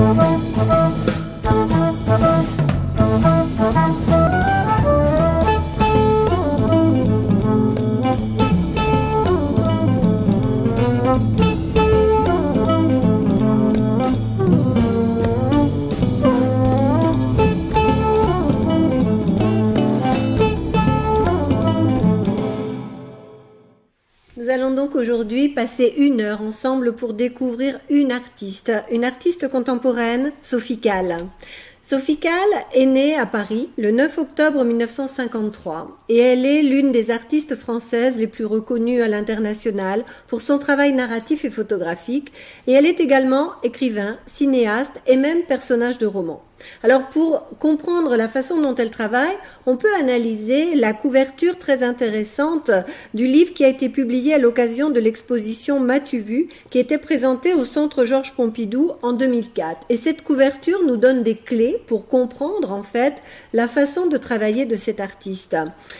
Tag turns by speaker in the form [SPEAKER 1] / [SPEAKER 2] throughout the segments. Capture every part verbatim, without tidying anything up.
[SPEAKER 1] Nous allons donc aujourd'hui passer une heure ensemble pour découvrir une artiste, une artiste contemporaine, Sophie Calle. Sophie Calle est née à Paris le neuf octobre mille neuf cent cinquante-trois et elle est l'une des artistes françaises les plus reconnues à l'international pour son travail narratif et photographique, et elle est également écrivain, cinéaste et même personnage de roman. Alors pour comprendre la façon dont elle travaille, on peut analyser la couverture très intéressante du livre qui a été publié à l'occasion de l'exposition M'as-tu vu, qui était présentée au Centre Georges Pompidou en deux mille quatre. Et cette couverture nous donne des clés pour comprendre en fait la façon de travailler de cet artiste.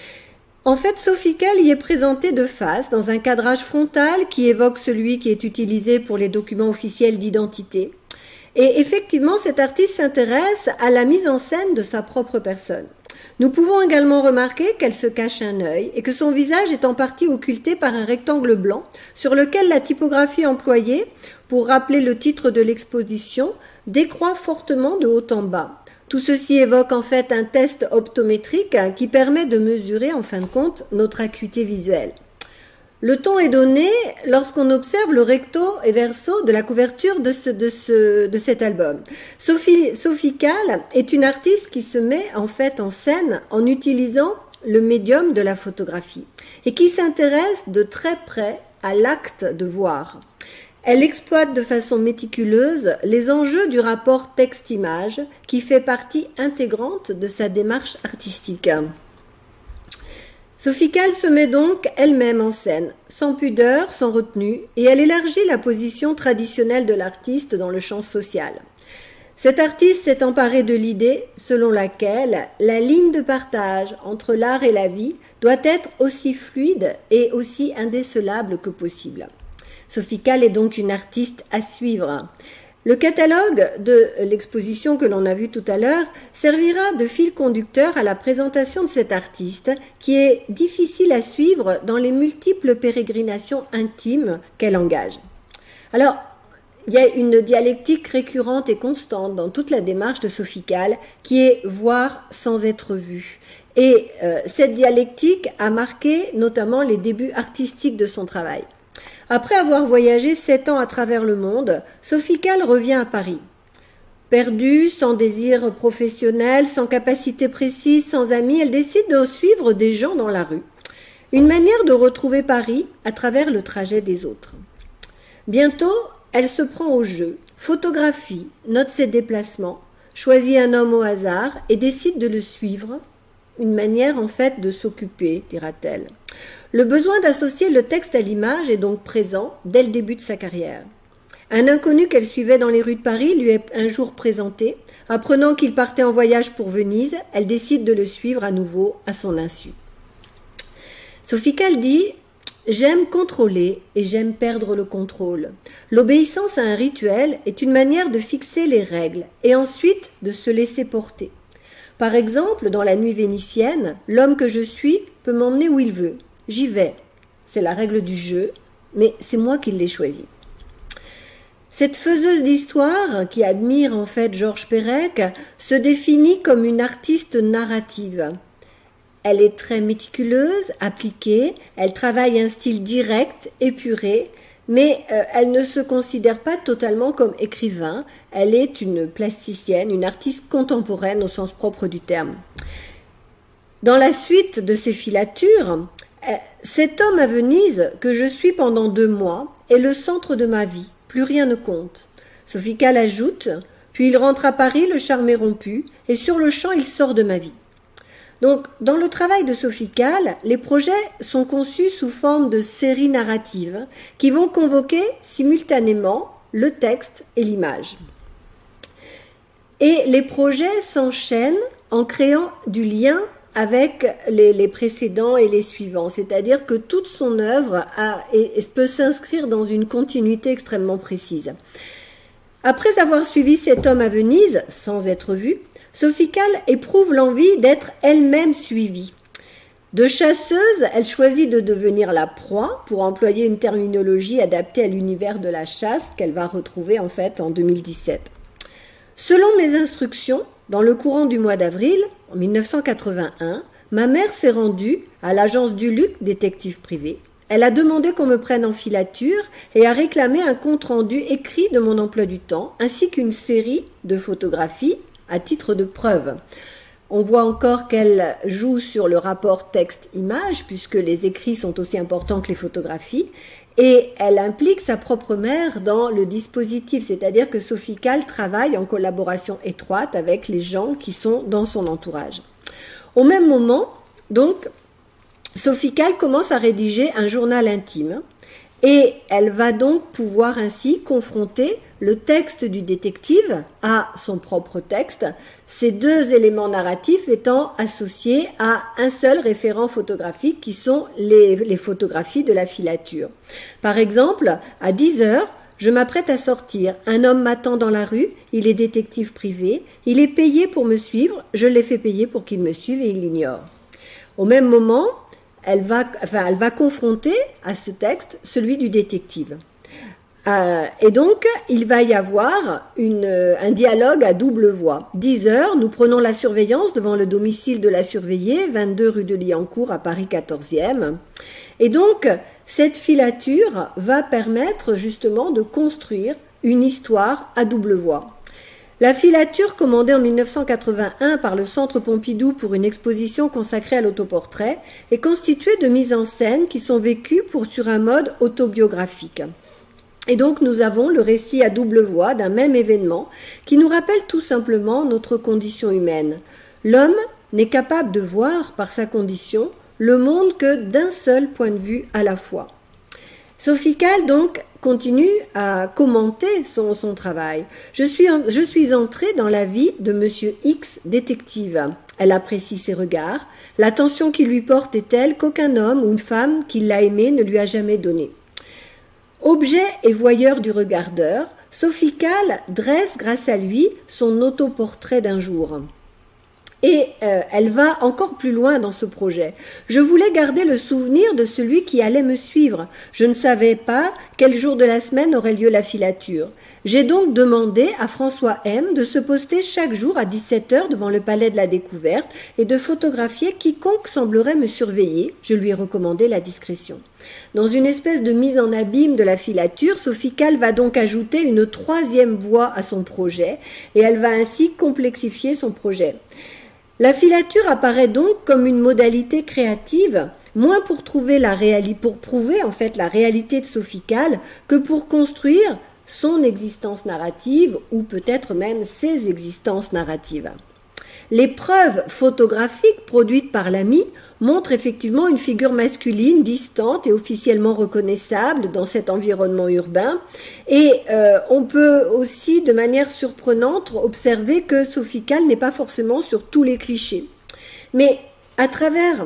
[SPEAKER 1] En fait, Sophie Calle y est présentée de face, dans un cadrage frontal qui évoque celui qui est utilisé pour les documents officiels d'identité. Et effectivement, cet artiste s'intéresse à la mise en scène de sa propre personne. Nous pouvons également remarquer qu'elle se cache un œil et que son visage est en partie occulté par un rectangle blanc sur lequel la typographie employée, pour rappeler le titre de l'exposition, décroît fortement de haut en bas. Tout ceci évoque en fait un test optométrique qui permet de mesurer en fin de compte notre acuité visuelle. Le ton est donné lorsqu'on observe le recto et verso de la couverture de, ce, de, ce, de cet album. Sophie, Sophie Calle est une artiste qui se met en fait en scène en utilisant le médium de la photographie et qui s'intéresse de très près à l'acte de voir. Elle exploite de façon méticuleuse les enjeux du rapport texte-image qui fait partie intégrante de sa démarche artistique. Sophie Calle se met donc elle-même en scène, sans pudeur, sans retenue, et elle élargit la position traditionnelle de l'artiste dans le champ social. Cet artiste s'est emparé de l'idée selon laquelle la ligne de partage entre l'art et la vie doit être aussi fluide et aussi indécelable que possible. Sophie Calle est donc une artiste à suivre. Le catalogue de l'exposition que l'on a vue tout à l'heure servira de fil conducteur à la présentation de cet artiste qui est difficile à suivre dans les multiples pérégrinations intimes qu'elle engage. Alors, il y a une dialectique récurrente et constante dans toute la démarche de Sophie Calle qui est voir sans être vue. Et euh, cette dialectique a marqué notamment les débuts artistiques de son travail. Après avoir voyagé sept ans à travers le monde, Sophie Calle revient à Paris. Perdue, sans désir professionnel, sans capacité précise, sans amis, elle décide de suivre des gens dans la rue. Une manière de retrouver Paris à travers le trajet des autres. Bientôt, elle se prend au jeu, photographie, note ses déplacements, choisit un homme au hasard et décide de le suivre. Une manière en fait de s'occuper, dira-t-elle. Le besoin d'associer le texte à l'image est donc présent dès le début de sa carrière. Un inconnu qu'elle suivait dans les rues de Paris lui est un jour présenté. Apprenant qu'il partait en voyage pour Venise, elle décide de le suivre à nouveau à son insu. Sophie Calle dit « J'aime contrôler et j'aime perdre le contrôle. L'obéissance à un rituel est une manière de fixer les règles et ensuite de se laisser porter. Par exemple, dans la nuit vénitienne, l'homme que je suis peut m'emmener où il veut. J'y vais. C'est la règle du jeu, mais c'est moi qui l'ai choisi. » Cette faiseuse d'histoire, qui admire en fait Georges Perec, se définit comme une artiste narrative. Elle est très méticuleuse, appliquée, elle travaille un style direct, épuré, mais euh, elle ne se considère pas totalement comme écrivain. Elle est une plasticienne, une artiste contemporaine au sens propre du terme. Dans la suite de ses filatures, euh, cet homme à Venise, que je suis pendant deux mois, est le centre de ma vie. Plus rien ne compte. Sophie Calle ajoute, puis il rentre à Paris, le charme est rompu, et sur le champ, il sort de ma vie. Donc, dans le travail de Sophie Calle, les projets sont conçus sous forme de séries narratives qui vont convoquer simultanément le texte et l'image. Et les projets s'enchaînent en créant du lien avec les, les précédents et les suivants, c'est-à-dire que toute son œuvre a, et, et peut s'inscrire dans une continuité extrêmement précise. Après avoir suivi cet homme à Venise, sans être vue, Sophie Calle éprouve l'envie d'être elle-même suivie. De chasseuse, elle choisit de devenir la proie, pour employer une terminologie adaptée à l'univers de la chasse qu'elle va retrouver en fait en deux mille dix-sept. Selon mes instructions, dans le courant du mois d'avril, en mille neuf cent quatre-vingt-un, ma mère s'est rendue à l'agence Duluc, détective privé. Elle a demandé qu'on me prenne en filature et a réclamé un compte-rendu écrit de mon emploi du temps, ainsi qu'une série de photographies à titre de preuve. On voit encore qu'elle joue sur le rapport texte-image, puisque les écrits sont aussi importants que les photographies, et elle implique sa propre mère dans le dispositif, c'est-à-dire que Sophie Calle travaille en collaboration étroite avec les gens qui sont dans son entourage. Au même moment, donc, Sophie Calle commence à rédiger un journal intime, et elle va donc pouvoir ainsi confronter le texte du détective à son propre texte, ces deux éléments narratifs étant associés à un seul référent photographique qui sont les, les photographies de la filature. Par exemple, à dix heures, je m'apprête à sortir. Un homme m'attend dans la rue, il est détective privé, il est payé pour me suivre, je l'ai fait payer pour qu'il me suive et il l'ignore. Au même moment, elle va, enfin, elle va confronter à ce texte celui du détective. Euh, et donc, il va y avoir une, un dialogue à double voix. dix heures, nous prenons la surveillance devant le domicile de la surveillée, vingt-deux rue de Liancourt à Paris quatorzième. Et donc, cette filature va permettre justement de construire une histoire à double voix. La filature, commandée en mille neuf cent quatre-vingt-un par le Centre Pompidou pour une exposition consacrée à l'autoportrait, est constituée de mises en scène qui sont vécues pour, sur un mode autobiographique. Et donc nous avons le récit à double voix d'un même événement qui nous rappelle tout simplement notre condition humaine. L'homme n'est capable de voir, par sa condition, le monde que d'un seul point de vue à la fois. Sophie Calle, donc, continue à commenter son, son travail. Je suis, je suis entrée dans la vie de Monsieur X, détective. Elle apprécie ses regards. L'attention qu'il lui porte est telle qu'aucun homme ou une femme qui l'a aimé ne lui a jamais donné. Objet et voyeur du regardeur, Sophie Calle dresse grâce à lui son autoportrait d'un jour. Et euh, elle va encore plus loin dans ce projet. Je voulais garder le souvenir de celui qui allait me suivre. Je ne savais pas quel jour de la semaine aurait lieu la filature. J'ai donc demandé à François M de se poster chaque jour à dix-sept heures devant le Palais de la Découverte et de photographier quiconque semblerait me surveiller. Je lui ai recommandé la discrétion. Dans une espèce de mise en abîme de la filature, Sophie Calle va donc ajouter une troisième voie à son projet et elle va ainsi complexifier son projet. La filature apparaît donc comme une modalité créative, moins pour trouver la réalité, pour prouver en fait la réalité de Sophie Calle que pour construire son existence narrative ou peut-être même ses existences narratives. Les preuves photographiques produites par l'ami montrent effectivement une figure masculine distante et officiellement reconnaissable dans cet environnement urbain. Et euh, on peut aussi, de manière surprenante, observer que Sophie Calle n'est pas forcément sur tous les clichés. Mais à travers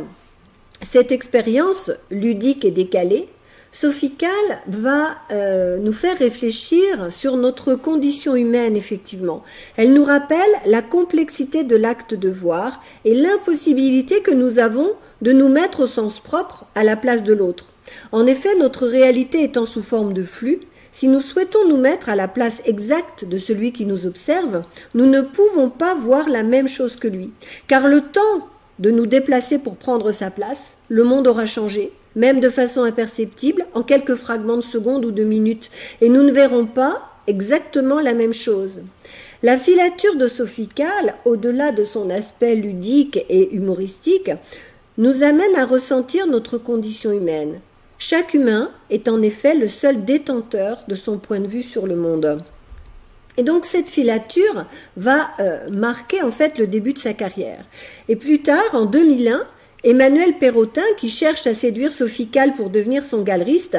[SPEAKER 1] cette expérience ludique et décalée, Sophie Calle va euh, nous faire réfléchir sur notre condition humaine, effectivement. Elle nous rappelle la complexité de l'acte de voir et l'impossibilité que nous avons de nous mettre au sens propre à la place de l'autre. En effet, notre réalité étant sous forme de flux, si nous souhaitons nous mettre à la place exacte de celui qui nous observe, nous ne pouvons pas voir la même chose que lui. Car le temps de nous déplacer pour prendre sa place, le monde aura changé, même de façon imperceptible, en quelques fragments de secondes ou de minutes, et nous ne verrons pas exactement la même chose. La filature de Sophie Calle, au-delà de son aspect ludique et humoristique, nous amène à ressentir notre condition humaine. Chaque humain est en effet le seul détenteur de son point de vue sur le monde. Et donc cette filature va euh, marquer en fait le début de sa carrière. Et plus tard, en deux mille un, Emmanuel Perrotin, qui cherche à séduire Sophie Calle pour devenir son galeriste,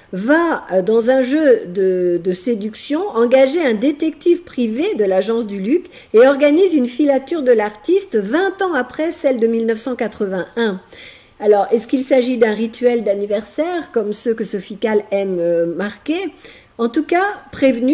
[SPEAKER 1] va, dans un jeu de, de séduction, engager un détective privé de l'agence Duluc et organise une filature de l'artiste vingt ans après celle de mille neuf cent quatre-vingt-un. Alors, est-ce qu'il s'agit d'un rituel d'anniversaire, comme ceux que Sophie Calle aime marquer ? En tout cas, prévenue,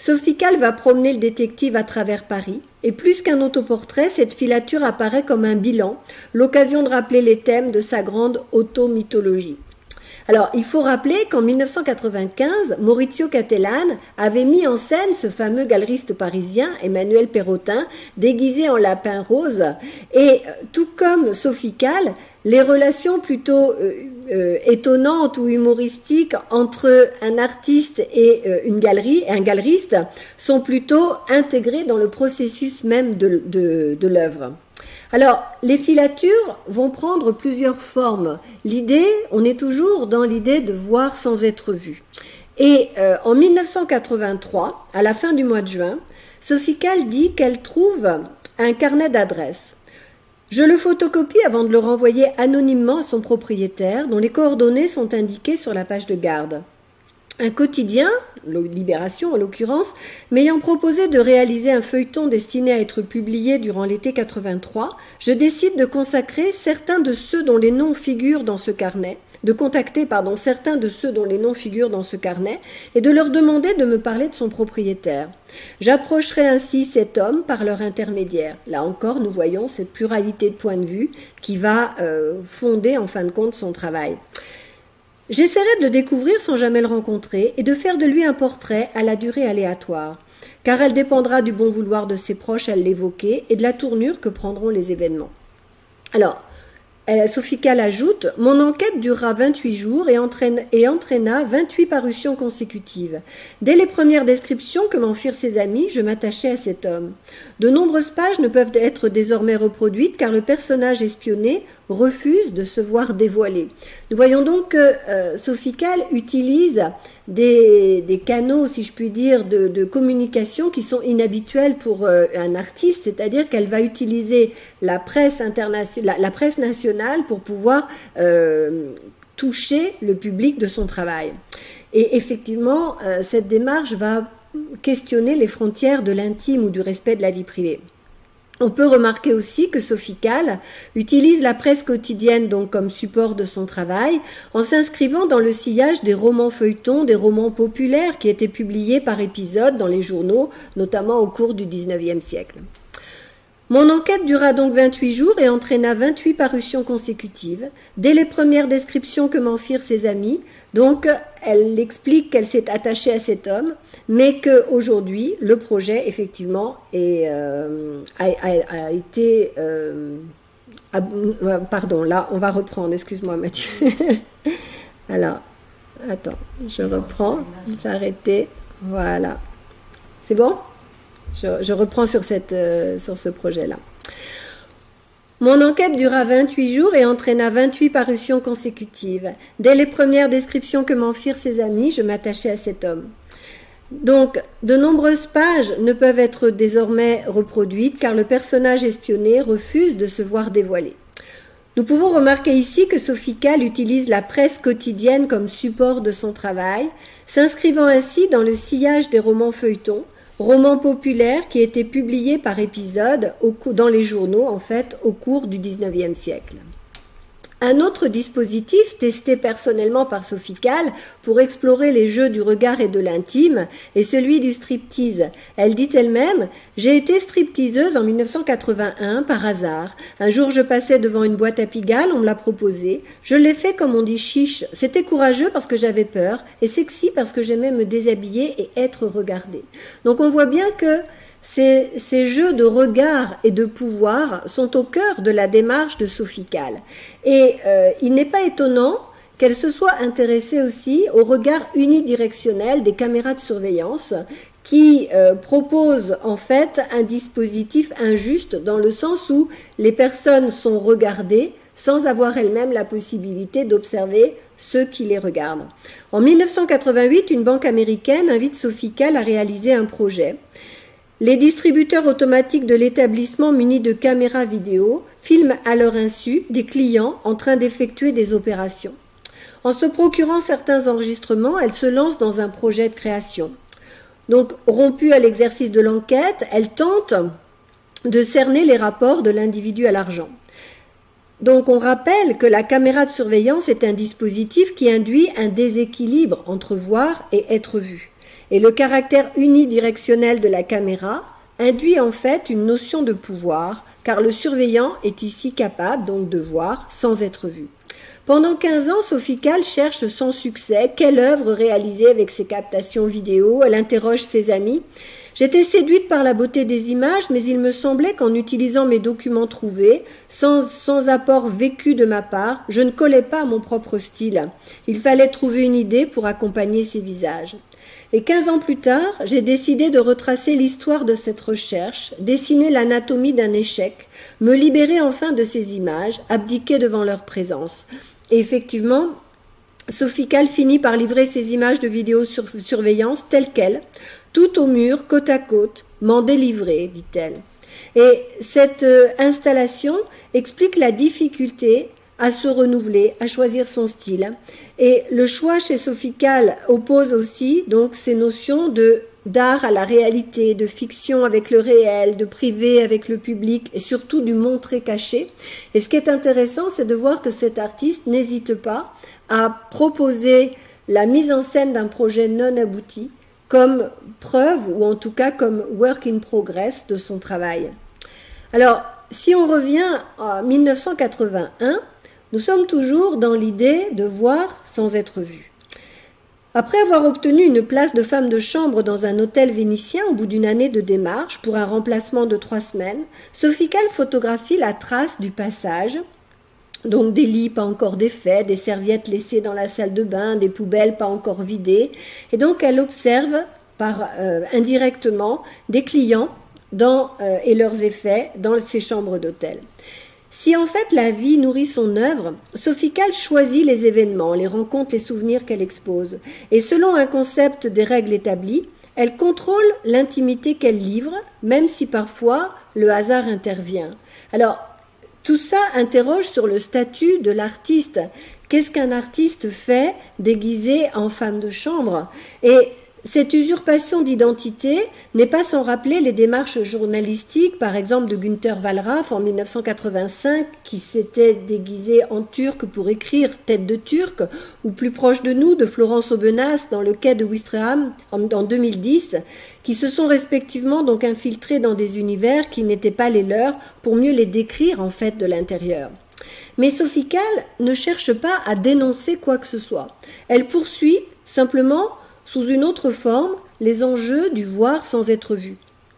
[SPEAKER 1] Sophie Calle va promener le détective à travers Paris, et plus qu'un autoportrait, cette filature apparaît comme un bilan, l'occasion de rappeler les thèmes de sa grande automythologie. Alors, il faut rappeler qu'en mille neuf cent quatre-vingt-quinze, Maurizio Cattelan avait mis en scène ce fameux galeriste parisien, Emmanuel Perrotin, déguisé en lapin rose, et tout comme Sophie Calle, les relations plutôt euh, euh, étonnantes ou humoristiques entre un artiste et euh, une galerie, un galeriste sont plutôt intégrées dans le processus même de, de, de l'œuvre. Alors, les filatures vont prendre plusieurs formes. L'idée, on est toujours dans l'idée de voir sans être vu. Et euh, en mille neuf cent quatre-vingt-trois, à la fin du mois de juin, Sophie Calle dit qu'elle trouve un carnet d'adresses. Je le photocopie avant de le renvoyer anonymement à son propriétaire, dont les coordonnées sont indiquées sur la page de garde. Un quotidien, Libération en l'occurrence, m'ayant proposé de réaliser un feuilleton destiné à être publié durant l'été quatre-vingt-trois, je décide de consacrer certains de ceux dont les noms figurent dans ce carnet, de contacter pardon, certains de ceux dont les noms figurent dans ce carnet et de leur demander de me parler de son propriétaire. J'approcherai ainsi cet homme par leur intermédiaire. Là encore, nous voyons cette pluralité de points de vue qui va euh, fonder en fin de compte son travail. J'essaierai de le découvrir sans jamais le rencontrer et de faire de lui un portrait à la durée aléatoire, car elle dépendra du bon vouloir de ses proches à l'évoquer et de la tournure que prendront les événements. Alors, Sophie Calle ajoute « Mon enquête durera vingt-huit jours et, entraîne, et entraîna vingt-huit parutions consécutives. Dès les premières descriptions que m'en firent ses amis, je m'attachai à cet homme. De nombreuses pages ne peuvent être désormais reproduites car le personnage espionné refuse de se voir dévoilé. » Nous voyons donc que euh, Sophie Calle utilise des, des canaux, si je puis dire, de, de communication qui sont inhabituels pour euh, un artiste, c'est-à-dire qu'elle va utiliser la presse internationale, la, la presse nationale pour pouvoir euh, toucher le public de son travail. Et effectivement, euh, cette démarche va questionner les frontières de l'intime ou du respect de la vie privée. On peut remarquer aussi que Sophie Calle utilise la presse quotidienne donc comme support de son travail en s'inscrivant dans le sillage des romans feuilletons, des romans populaires qui étaient publiés par épisodes dans les journaux, notamment au cours du dix-neuvième siècle. Mon enquête dura donc vingt-huit jours et entraîna vingt-huit parutions consécutives. Dès les premières descriptions que m'en firent ses amis, donc elle explique qu'elle s'est attachée à cet homme, mais qu'aujourd'hui, le projet, effectivement, est, euh, a, a, a été... Euh, a, pardon, là, on va reprendre, excuse-moi Mathieu. Alors, attends, je reprends, j'ai arrêté, voilà. C'est bon ? Je, je reprends sur, cette, euh, sur ce projet-là. Mon enquête dura vingt-huit jours et entraîna vingt-huit parutions consécutives. Dès les premières descriptions que m'en firent ses amis, je m'attachai à cet homme. Donc, de nombreuses pages ne peuvent être désormais reproduites car le personnage espionné refuse de se voir dévoilé. Nous pouvons remarquer ici que Sophie Calle utilise la presse quotidienne comme support de son travail, s'inscrivant ainsi dans le sillage des romans feuilletons, romans populaires qui étaient publiés par épisodes dans les journaux, en fait, au cours du dix-neuvième siècle. Un autre dispositif testé personnellement par Sophie Calle pour explorer les jeux du regard et de l'intime est celui du striptease. Elle dit elle-même « J'ai été stripteaseuse en mille neuf cent quatre-vingt-un par hasard. Un jour je passais devant une boîte à Pigalle, on me l'a proposé. Je l'ai fait comme on dit chiche. C'était courageux parce que j'avais peur et sexy parce que j'aimais me déshabiller et être regardée. » Donc on voit bien que Ces, ces jeux de regard et de pouvoir sont au cœur de la démarche de Sophie Calle. Et euh, il n'est pas étonnant qu'elle se soit intéressée aussi au regard unidirectionnel des caméras de surveillance qui euh, proposent en fait un dispositif injuste dans le sens où les personnes sont regardées sans avoir elles-mêmes la possibilité d'observer ceux qui les regardent. En mille neuf cent quatre-vingt-huit, une banque américaine invite Sophie Calle à réaliser un projet. Les distributeurs automatiques de l'établissement munis de caméras vidéo filment à leur insu des clients en train d'effectuer des opérations. En se procurant certains enregistrements, elle se lance dans un projet de création. Donc, rompue à l'exercice de l'enquête, elle tente de cerner les rapports de l'individu à l'argent. Donc, on rappelle que la caméra de surveillance est un dispositif qui induit un déséquilibre entre voir et être vu. Et le caractère unidirectionnel de la caméra induit en fait une notion de pouvoir, car le surveillant est ici capable donc de voir sans être vu. Pendant quinze ans, Sophie Calle cherche sans succès quelle œuvre réaliser avec ses captations vidéo. Elle interroge ses amis. J'étais séduite par la beauté des images, mais il me semblait qu'en utilisant mes documents trouvés, sans, sans apport vécu de ma part, je ne collais pas à mon propre style. Il fallait trouver une idée pour accompagner ces visages. Et quinze ans plus tard, j'ai décidé de retracer l'histoire de cette recherche, dessiner l'anatomie d'un échec, me libérer enfin de ces images, abdiquer devant leur présence. Et effectivement, Sophie Calle finit par livrer ces images de vidéosurveillance telles quelles, tout au mur, côte à côte, m'en délivrer, dit-elle. Et cette euh, installation explique la difficulté à se renouveler, à choisir son style. Et le choix chez Sophie Calle oppose aussi donc ces notions de d'art à la réalité, de fiction avec le réel, de privé avec le public et surtout du montré caché. Et ce qui est intéressant, c'est de voir que cet artiste n'hésite pas à proposer la mise en scène d'un projet non abouti comme preuve ou en tout cas comme work in progress de son travail. Alors, si on revient à mille neuf cent quatre-vingt-un, nous sommes toujours dans l'idée de voir sans être vu. Après avoir obtenu une place de femme de chambre dans un hôtel vénitien au bout d'une année de démarche pour un remplacement de trois semaines, Sophie Calle photographie la trace du passage, donc des lits pas encore défaits, des serviettes laissées dans la salle de bain, des poubelles pas encore vidées, et donc elle observe par euh, indirectement des clients dans, euh, et leurs effets dans ces chambres d'hôtel. Si en fait la vie nourrit son œuvre, Sophie Calle choisit les événements, les rencontres, les souvenirs qu'elle expose. Et selon un concept des règles établies, elle contrôle l'intimité qu'elle livre, même si parfois le hasard intervient. Alors, tout ça interroge sur le statut de l'artiste. Qu'est-ce qu'un artiste fait déguisé en femme de chambre ? Et cette usurpation d'identité n'est pas sans rappeler les démarches journalistiques, par exemple de Günther Wallraff en mille neuf cent quatre-vingt-cinq, qui s'était déguisé en turc pour écrire Tête de Turc, ou plus proche de nous, de Florence Aubenas dans le quai de Ouistreham en deux mille dix, qui se sont respectivement donc infiltrés dans des univers qui n'étaient pas les leurs pour mieux les décrire en fait de l'intérieur. Mais Sophie Calle ne cherche pas à dénoncer quoi que ce soit. Elle poursuit simplement sous une autre forme, les enjeux du voir sans être vu.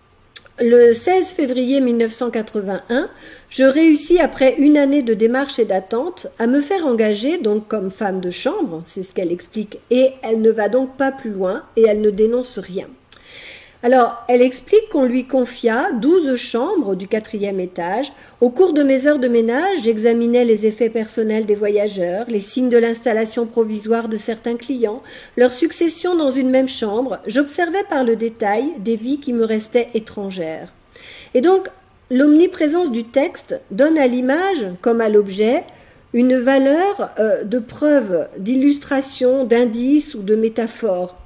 [SPEAKER 1] Le seize février mille neuf cent quatre-vingt-un, je réussis après une année de démarche et d'attente à me faire engager donc comme femme de chambre, c'est ce qu'elle explique, et elle ne va donc pas plus loin et elle ne dénonce rien. Alors, elle explique qu'on lui confia douze chambres du quatrième étage. Au cours de mes heures de ménage, j'examinais les effets personnels des voyageurs, les signes de l'installation provisoire de certains clients, leur succession dans une même chambre. J'observais par le détail des vies qui me restaient étrangères. Et donc, l'omniprésence du texte donne à l'image, comme à l'objet, une valeur euh, de preuve, d'illustration, d'indice ou de métaphore.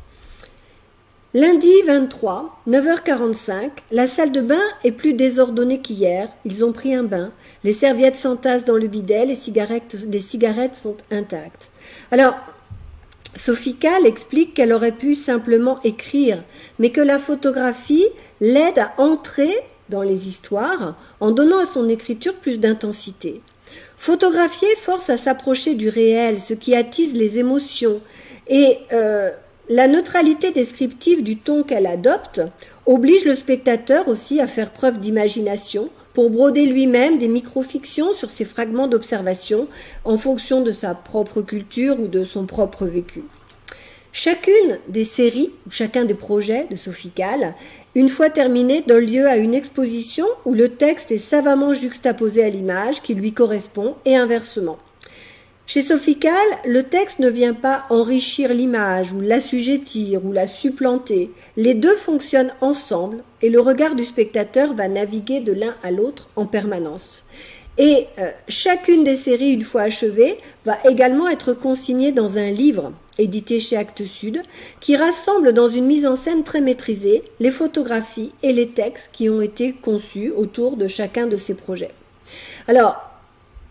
[SPEAKER 1] Lundi vingt-trois, neuf heures quarante-cinq, la salle de bain est plus désordonnée qu'hier. Ils ont pris un bain. Les serviettes s'entassent dans le bidet, les cigarettes, les cigarettes sont intactes. Alors, Sophie Calle explique qu'elle aurait pu simplement écrire, mais que la photographie l'aide à entrer dans les histoires en donnant à son écriture plus d'intensité. Photographier force à s'approcher du réel, ce qui attise les émotions. Et euh, la neutralité descriptive du ton qu'elle adopte oblige le spectateur aussi à faire preuve d'imagination pour broder lui-même des microfictions sur ces fragments d'observation en fonction de sa propre culture ou de son propre vécu. Chacune des séries ou chacun des projets de Sophie Calle, une fois terminé, donne lieu à une exposition où le texte est savamment juxtaposé à l'image qui lui correspond et inversement. Chez Sophie Calle, le texte ne vient pas enrichir l'image ou l'assujettir ou la supplanter. Les deux fonctionnent ensemble et le regard du spectateur va naviguer de l'un à l'autre en permanence. Et euh, chacune des séries, une fois achevée, va également être consignée dans un livre édité chez Actes Sud qui rassemble dans une mise en scène très maîtrisée les photographies et les textes qui ont été conçus autour de chacun de ces projets. Alors,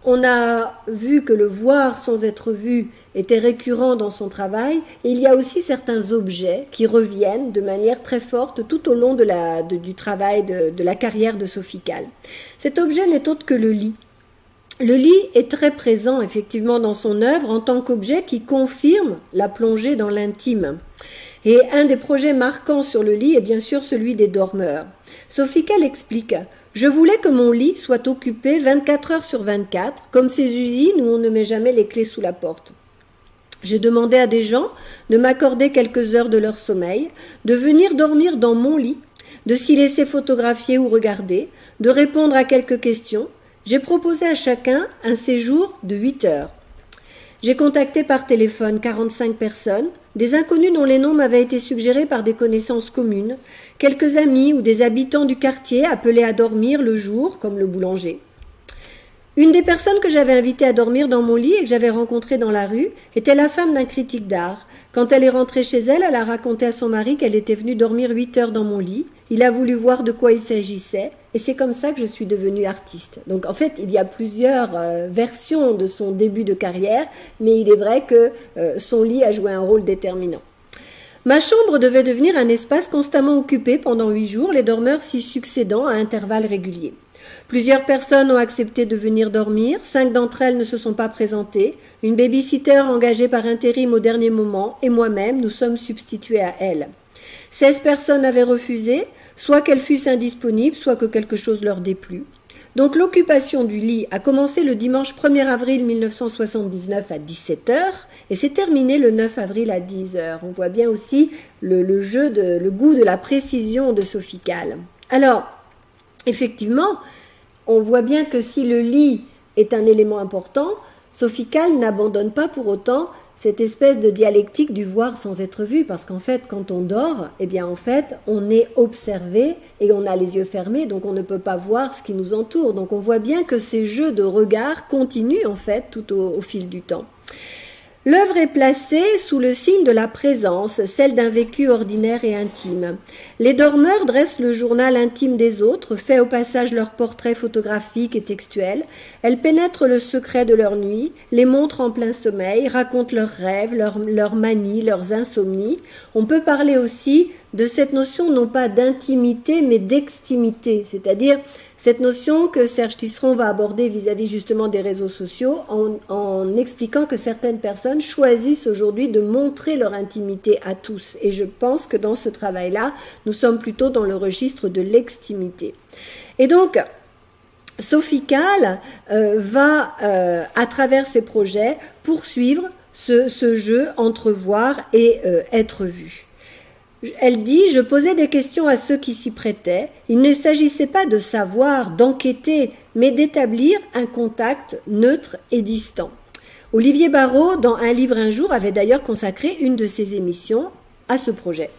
[SPEAKER 1] on a vu que le voir sans être vu était récurrent dans son travail, et il y a aussi certains objets qui reviennent de manière très forte tout au long de la, de, du travail de, de la carrière de Sophie Calle. Cet objet n'est autre que le lit. Le lit est très présent effectivement dans son œuvre en tant qu'objet qui confirme la plongée dans l'intime. Et un des projets marquants sur le lit est bien sûr celui des dormeurs. Sophie Calle explique « Je voulais que mon lit soit occupé vingt-quatre heures sur vingt-quatre, comme ces usines où on ne met jamais les clés sous la porte. J'ai demandé à des gens de m'accorder quelques heures de leur sommeil, de venir dormir dans mon lit, de s'y laisser photographier ou regarder, de répondre à quelques questions. J'ai proposé à chacun un séjour de huit heures. J'ai contacté par téléphone quarante-cinq personnes, des inconnus dont les noms m'avaient été suggérés par des connaissances communes, quelques amis ou des habitants du quartier appelés à dormir le jour, comme le boulanger. Une des personnes que j'avais invitée à dormir dans mon lit et que j'avais rencontrée dans la rue était la femme d'un critique d'art. Quand elle est rentrée chez elle, elle a raconté à son mari qu'elle était venue dormir huit heures dans mon lit. Il a voulu voir de quoi il s'agissait et c'est comme ça que je suis devenue artiste. Donc en fait, il y a plusieurs euh, versions de son début de carrière, mais il est vrai que euh, son lit a joué un rôle déterminant. Ma chambre devait devenir un espace constamment occupé pendant huit jours, les dormeurs s'y succédant à intervalles réguliers. Plusieurs personnes ont accepté de venir dormir, cinq d'entre elles ne se sont pas présentées, une baby-sitter engagée par intérim au dernier moment et moi-même nous sommes substitués à elle. seize personnes avaient refusé, soit qu'elles fussent indisponibles, soit que quelque chose leur déplut. Donc l'occupation du lit a commencé le dimanche premier avril mille neuf cent soixante-dix-neuf à dix-sept heures et s'est terminé le neuf avril à dix heures. On voit bien aussi le, le jeu, de, le goût de la précision de Sophie Calle. Alors, effectivement, on voit bien que si le lit est un élément important, Sophie Calle n'abandonne pas pour autant cette espèce de dialectique du voir sans être vu, parce qu'en fait, quand on dort, eh bien en fait, on est observé et on a les yeux fermés, donc on ne peut pas voir ce qui nous entoure. Donc on voit bien que ces jeux de regard continuent en fait tout au, au fil du temps. L'œuvre est placée sous le signe de la présence, celle d'un vécu ordinaire et intime. Les dormeurs dressent le journal intime des autres, fait au passage leurs portraits photographiques et textuels. Elles pénètrent le secret de leur nuit, les montrent en plein sommeil, racontent leurs rêves, leurs, leurs manies, leurs insomnies. On peut parler aussi de cette notion non pas d'intimité mais d'extimité, c'est-à-dire cette notion que Serge Tisseron va aborder vis-à-vis justement des réseaux sociaux en, en expliquant que certaines personnes choisissent aujourd'hui de montrer leur intimité à tous. Et je pense que dans ce travail-là, nous sommes plutôt dans le registre de l'extimité. Et donc, Sophie Calle euh, va, euh, à travers ses projets, poursuivre ce, ce jeu entre voir et euh, être vu. Elle dit « Je posais des questions à ceux qui s'y prêtaient. Il ne s'agissait pas de savoir, d'enquêter, mais d'établir un contact neutre et distant. » Olivier Barrault, dans Un livre un jour, avait d'ailleurs consacré une de ses émissions à ce projet.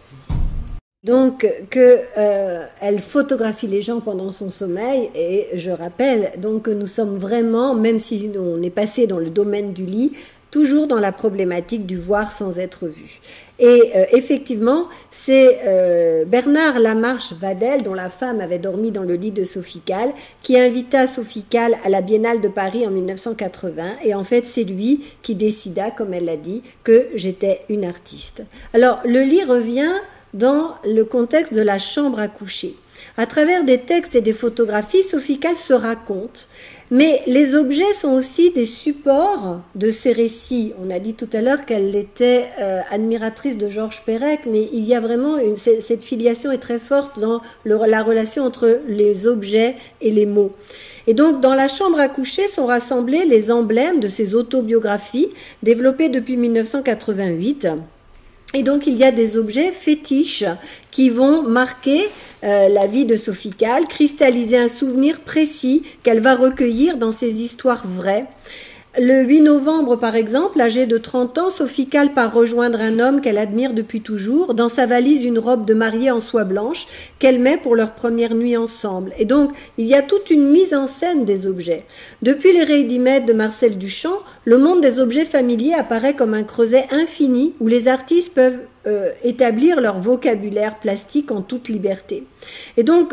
[SPEAKER 1] Donc, qu'elle euh, photographie les gens pendant son sommeil, et je rappelle donc que nous sommes vraiment, même si on est passé dans le domaine du lit, toujours dans la problématique du voir sans être vu. Et euh, effectivement, c'est euh, Bernard Lamarche Vadel, dont la femme avait dormi dans le lit de Sophie Calle, qui invita Sophie Calle à la Biennale de Paris en mille neuf cent quatre-vingts. Et en fait, c'est lui qui décida, comme elle l'a dit, que j'étais une artiste. Alors, le lit revient dans le contexte de la chambre à coucher. À travers des textes et des photographies, Sophie Calle se raconte. Mais les objets sont aussi des supports de ces récits. On a dit tout à l'heure qu'elle était euh, admiratrice de Georges Perec, mais il y a vraiment une, cette filiation est très forte dans le, la relation entre les objets et les mots. Et donc, dans la chambre à coucher sont rassemblés les emblèmes de ces autobiographies développées depuis mille neuf cent quatre-vingt-huit. Et donc, il y a des objets fétiches qui vont marquer euh, la vie de Sophie Calle, cristalliser un souvenir précis qu'elle va recueillir dans ses histoires vraies. Le huit novembre, par exemple, âgée de trente ans, Sophie Calle part rejoindre un homme qu'elle admire depuis toujours. Dans sa valise, une robe de mariée en soie blanche qu'elle met pour leur première nuit ensemble. Et donc, il y a toute une mise en scène des objets. Depuis les Ready-Made de Marcel Duchamp, le monde des objets familiers apparaît comme un creuset infini où les artistes peuvent euh, établir leur vocabulaire plastique en toute liberté. Et donc,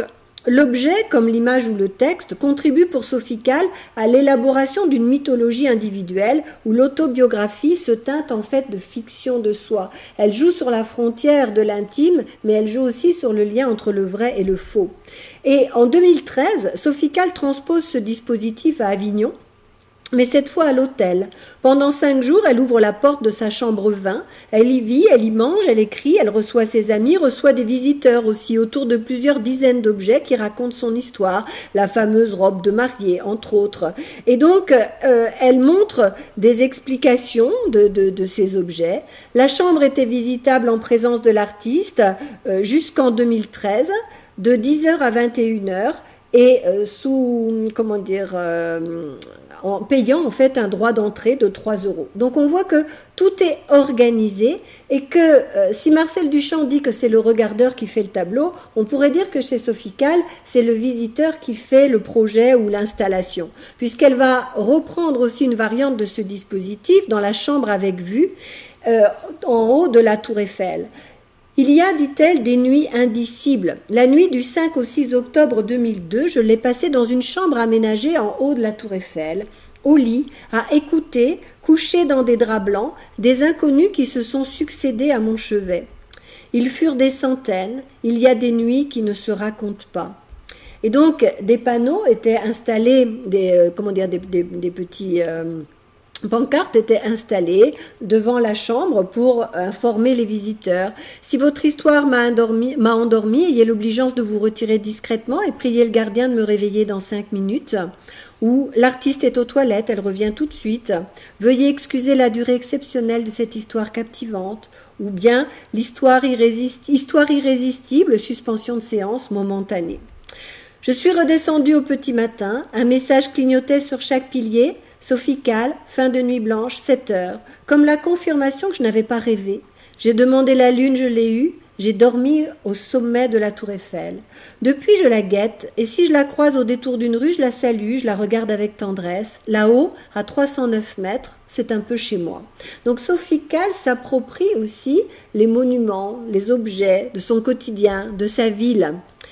[SPEAKER 1] L'objet, comme l'image ou le texte, contribue pour Sophie Calle à l'élaboration d'une mythologie individuelle où l'autobiographie se teinte en fait de fiction de soi. Elle joue sur la frontière de l'intime, mais elle joue aussi sur le lien entre le vrai et le faux. Et en deux mille treize, Sophie Calle transpose ce dispositif à Avignon, mais cette fois à l'hôtel. Pendant cinq jours, elle ouvre la porte de sa chambre vingt, elle y vit, elle y mange, elle écrit, elle reçoit ses amis, reçoit des visiteurs aussi, autour de plusieurs dizaines d'objets qui racontent son histoire, la fameuse robe de mariée, entre autres. Et donc, euh, elle montre des explications de, de, de ces objets. La chambre était visitable en présence de l'artiste euh, jusqu'en deux mille treize, de dix heures à vingt et une heures, et euh, sous, comment dire, euh, en payant en fait un droit d'entrée de trois euros. Donc on voit que tout est organisé et que euh, si Marcel Duchamp dit que c'est le regardeur qui fait le tableau, on pourrait dire que chez Sophie Calle, c'est le visiteur qui fait le projet ou l'installation, puisqu'elle va reprendre aussi une variante de ce dispositif dans la chambre avec vue euh, en haut de la Tour Eiffel. Il y a, dit-elle, des nuits indicibles. La nuit du cinq au six octobre deux mille deux, je l'ai passée dans une chambre aménagée en haut de la Tour Eiffel, au lit, à écouter, couchée dans des draps blancs, des inconnus qui se sont succédés à mon chevet. Ils furent des centaines, il y a des nuits qui ne se racontent pas. Et donc, des panneaux étaient installés, des, euh, comment dire, des, des, des petits... Euh, pancartes étaient installées devant la chambre pour informer les visiteurs. Si votre histoire m'a endormi, m'a endormi, ayez l'obligeance de vous retirer discrètement et priez le gardien de me réveiller dans cinq minutes. Ou l'artiste est aux toilettes, elle revient tout de suite. Veuillez excuser la durée exceptionnelle de cette histoire captivante. Ou bien l'histoire irrésist- histoire irrésistible, suspension de séance momentanée. Je suis redescendue au petit matin, un message clignotait sur chaque pilier. Sophie Calle, fin de nuit blanche, sept heures. Comme la confirmation que je n'avais pas rêvé. J'ai demandé la lune, je l'ai eue. J'ai dormi au sommet de la Tour Eiffel. Depuis, je la guette, et si je la croise au détour d'une rue, je la salue, je la regarde avec tendresse. Là-haut, à trois cent neuf mètres, c'est un peu chez moi. Donc Sophie Calle s'approprie aussi les monuments, les objets de son quotidien, de sa ville.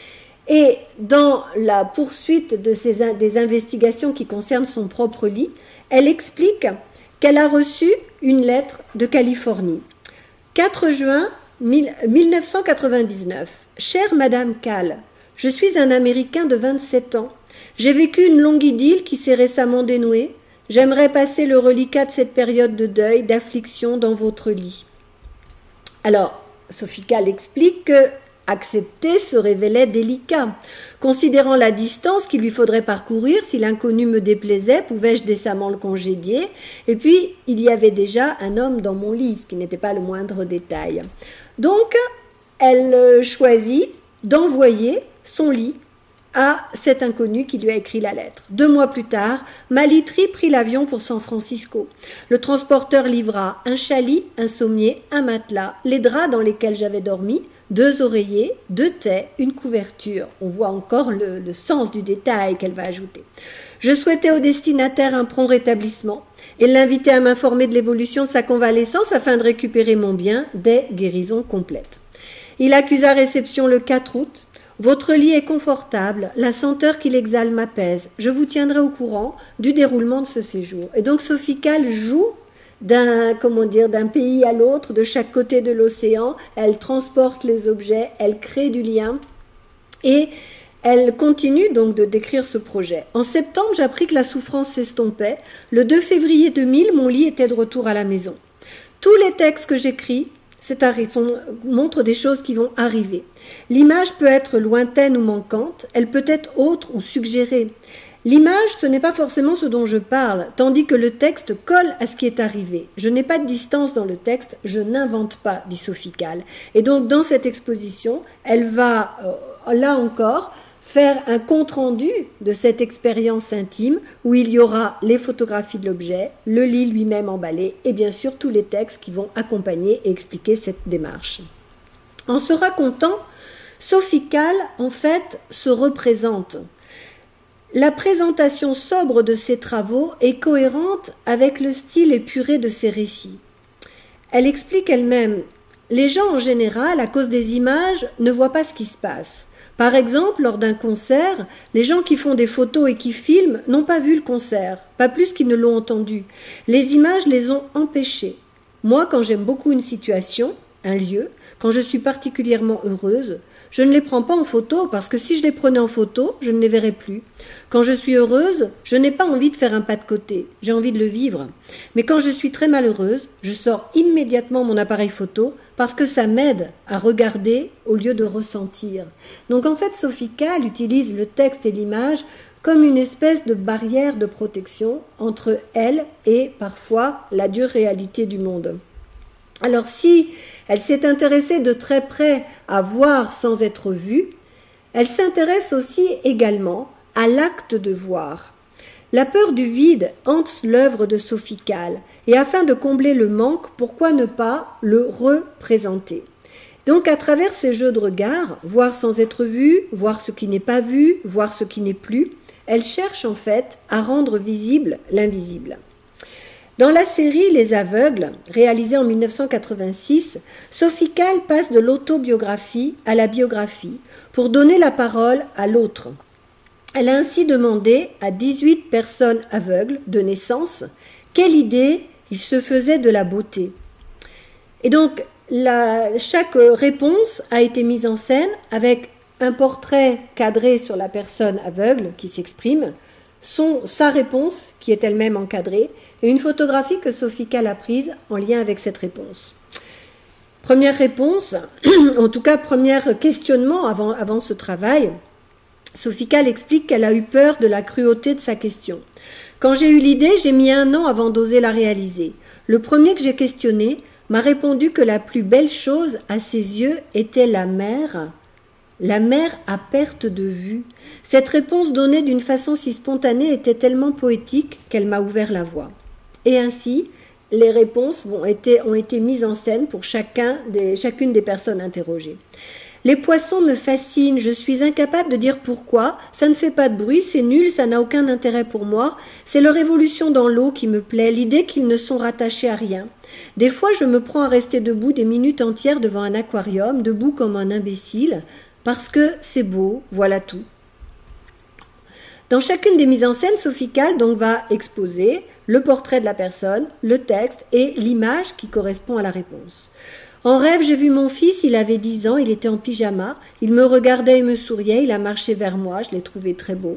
[SPEAKER 1] Et dans la poursuite de ces, des investigations qui concernent son propre lit, elle explique qu'elle a reçu une lettre de Californie. quatre juin mille neuf cent quatre-vingt-dix-neuf. Chère Madame Calle, je suis un Américain de vingt-sept ans. J'ai vécu une longue idylle qui s'est récemment dénouée. J'aimerais passer le reliquat de cette période de deuil, d'affliction dans votre lit. Alors, Sophie Calle explique que accepter se révélait délicat. Considérant la distance qu'il lui faudrait parcourir, si l'inconnu me déplaisait, pouvais-je décemment le congédier? Et puis, il y avait déjà un homme dans mon lit, ce qui n'était pas le moindre détail. Donc, elle choisit d'envoyer son lit à cet inconnu qui lui a écrit la lettre. Deux mois plus tard, Malitri prit l'avion pour San Francisco. Le transporteur livra un chalit, un sommier, un matelas, les draps dans lesquels j'avais dormi, deux oreillers, deux thés, une couverture. On voit encore le, le sens du détail qu'elle va ajouter. Je souhaitais au destinataire un prompt rétablissement et l'invitais à m'informer de l'évolution de sa convalescence afin de récupérer mon bien dès guérison complète. Il accusa réception le quatre août. Votre lit est confortable, la senteur qu'il exhale m'apaise. Je vous tiendrai au courant du déroulement de ce séjour. Et donc Sophie Calle joue d'un, comment dire, d'un pays à l'autre, de chaque côté de l'océan. Elle transporte les objets, elle crée du lien et elle continue donc de décrire ce projet. En septembre, j'appris que la souffrance s'estompait. Le deux février deux mille, mon lit était de retour à la maison. Tous les textes que j'écris montrent des choses qui vont arriver. L'image peut être lointaine ou manquante, elle peut être autre ou suggérée. L'image, ce n'est pas forcément ce dont je parle, tandis que le texte colle à ce qui est arrivé. Je n'ai pas de distance dans le texte, je n'invente pas, dit Sophie Calle. Et donc, dans cette exposition, elle va, euh, là encore, faire un compte-rendu de cette expérience intime où il y aura les photographies de l'objet, le lit lui-même emballé et bien sûr tous les textes qui vont accompagner et expliquer cette démarche. En se racontant, Sophie Calle, en fait, se représente. La présentation sobre de ses travaux est cohérente avec le style épuré de ses récits. Elle explique elle-même: les gens en général, à cause des images, ne voient pas ce qui se passe. Par exemple, lors d'un concert, les gens qui font des photos et qui filment n'ont pas vu le concert, pas plus qu'ils ne l'ont entendu. Les images les ont empêchés. Moi, quand j'aime beaucoup une situation, un lieu, quand je suis particulièrement heureuse, je ne les prends pas en photo parce que si je les prenais en photo, je ne les verrais plus. Quand je suis heureuse, je n'ai pas envie de faire un pas de côté, j'ai envie de le vivre. Mais quand je suis très malheureuse, je sors immédiatement mon appareil photo parce que ça m'aide à regarder au lieu de ressentir. Donc en fait, Sophie Calle utilise le texte et l'image comme une espèce de barrière de protection entre elle et parfois la dure réalité du monde. Alors si elle s'est intéressée de très près à voir sans être vue, elle s'intéresse aussi également à l'acte de voir. La peur du vide hante l'œuvre de Sophie Calle, et afin de combler le manque, pourquoi ne pas le représenter? Donc à travers ces jeux de regard, voir sans être vu, voir ce qui n'est pas vu, voir ce qui n'est plus, elle cherche en fait à rendre visible l'invisible. Dans la série Les Aveugles, réalisée en mille neuf cent quatre-vingt-six, Sophie Calle passe de l'autobiographie à la biographie pour donner la parole à l'autre. Elle a ainsi demandé à dix-huit personnes aveugles de naissance quelle idée ils se faisaient de la beauté. Et donc, la, chaque réponse a été mise en scène avec un portrait cadré sur la personne aveugle qui s'exprime, son, sa réponse qui est elle-même encadrée, et une photographie que Sophie Calle a prise en lien avec cette réponse. Première réponse, en tout cas premier questionnement avant, avant ce travail, Sophie Calle explique qu'elle a eu peur de la cruauté de sa question. Quand j'ai eu l'idée, j'ai mis un an avant d'oser la réaliser. Le premier que j'ai questionné m'a répondu que la plus belle chose à ses yeux était la mer, la mer à perte de vue. Cette réponse donnée d'une façon si spontanée était tellement poétique qu'elle m'a ouvert la voie. Et ainsi, les réponses vont été, ont été mises en scène pour chacun des, chacune des personnes interrogées. Les poissons me fascinent, je suis incapable de dire pourquoi, ça ne fait pas de bruit, c'est nul, ça n'a aucun intérêt pour moi, c'est leur évolution dans l'eau qui me plaît, l'idée qu'ils ne sont rattachés à rien. Des fois, je me prends à rester debout des minutes entières devant un aquarium, debout comme un imbécile, parce que c'est beau, voilà tout. Dans chacune des mises en scène, Sophie Calle donc va exposer le portrait de la personne, le texte et l'image qui correspond à la réponse. En rêve, j'ai vu mon fils, il avait dix ans, il était en pyjama, il me regardait et me souriait, il a marché vers moi, je l'ai trouvé très beau.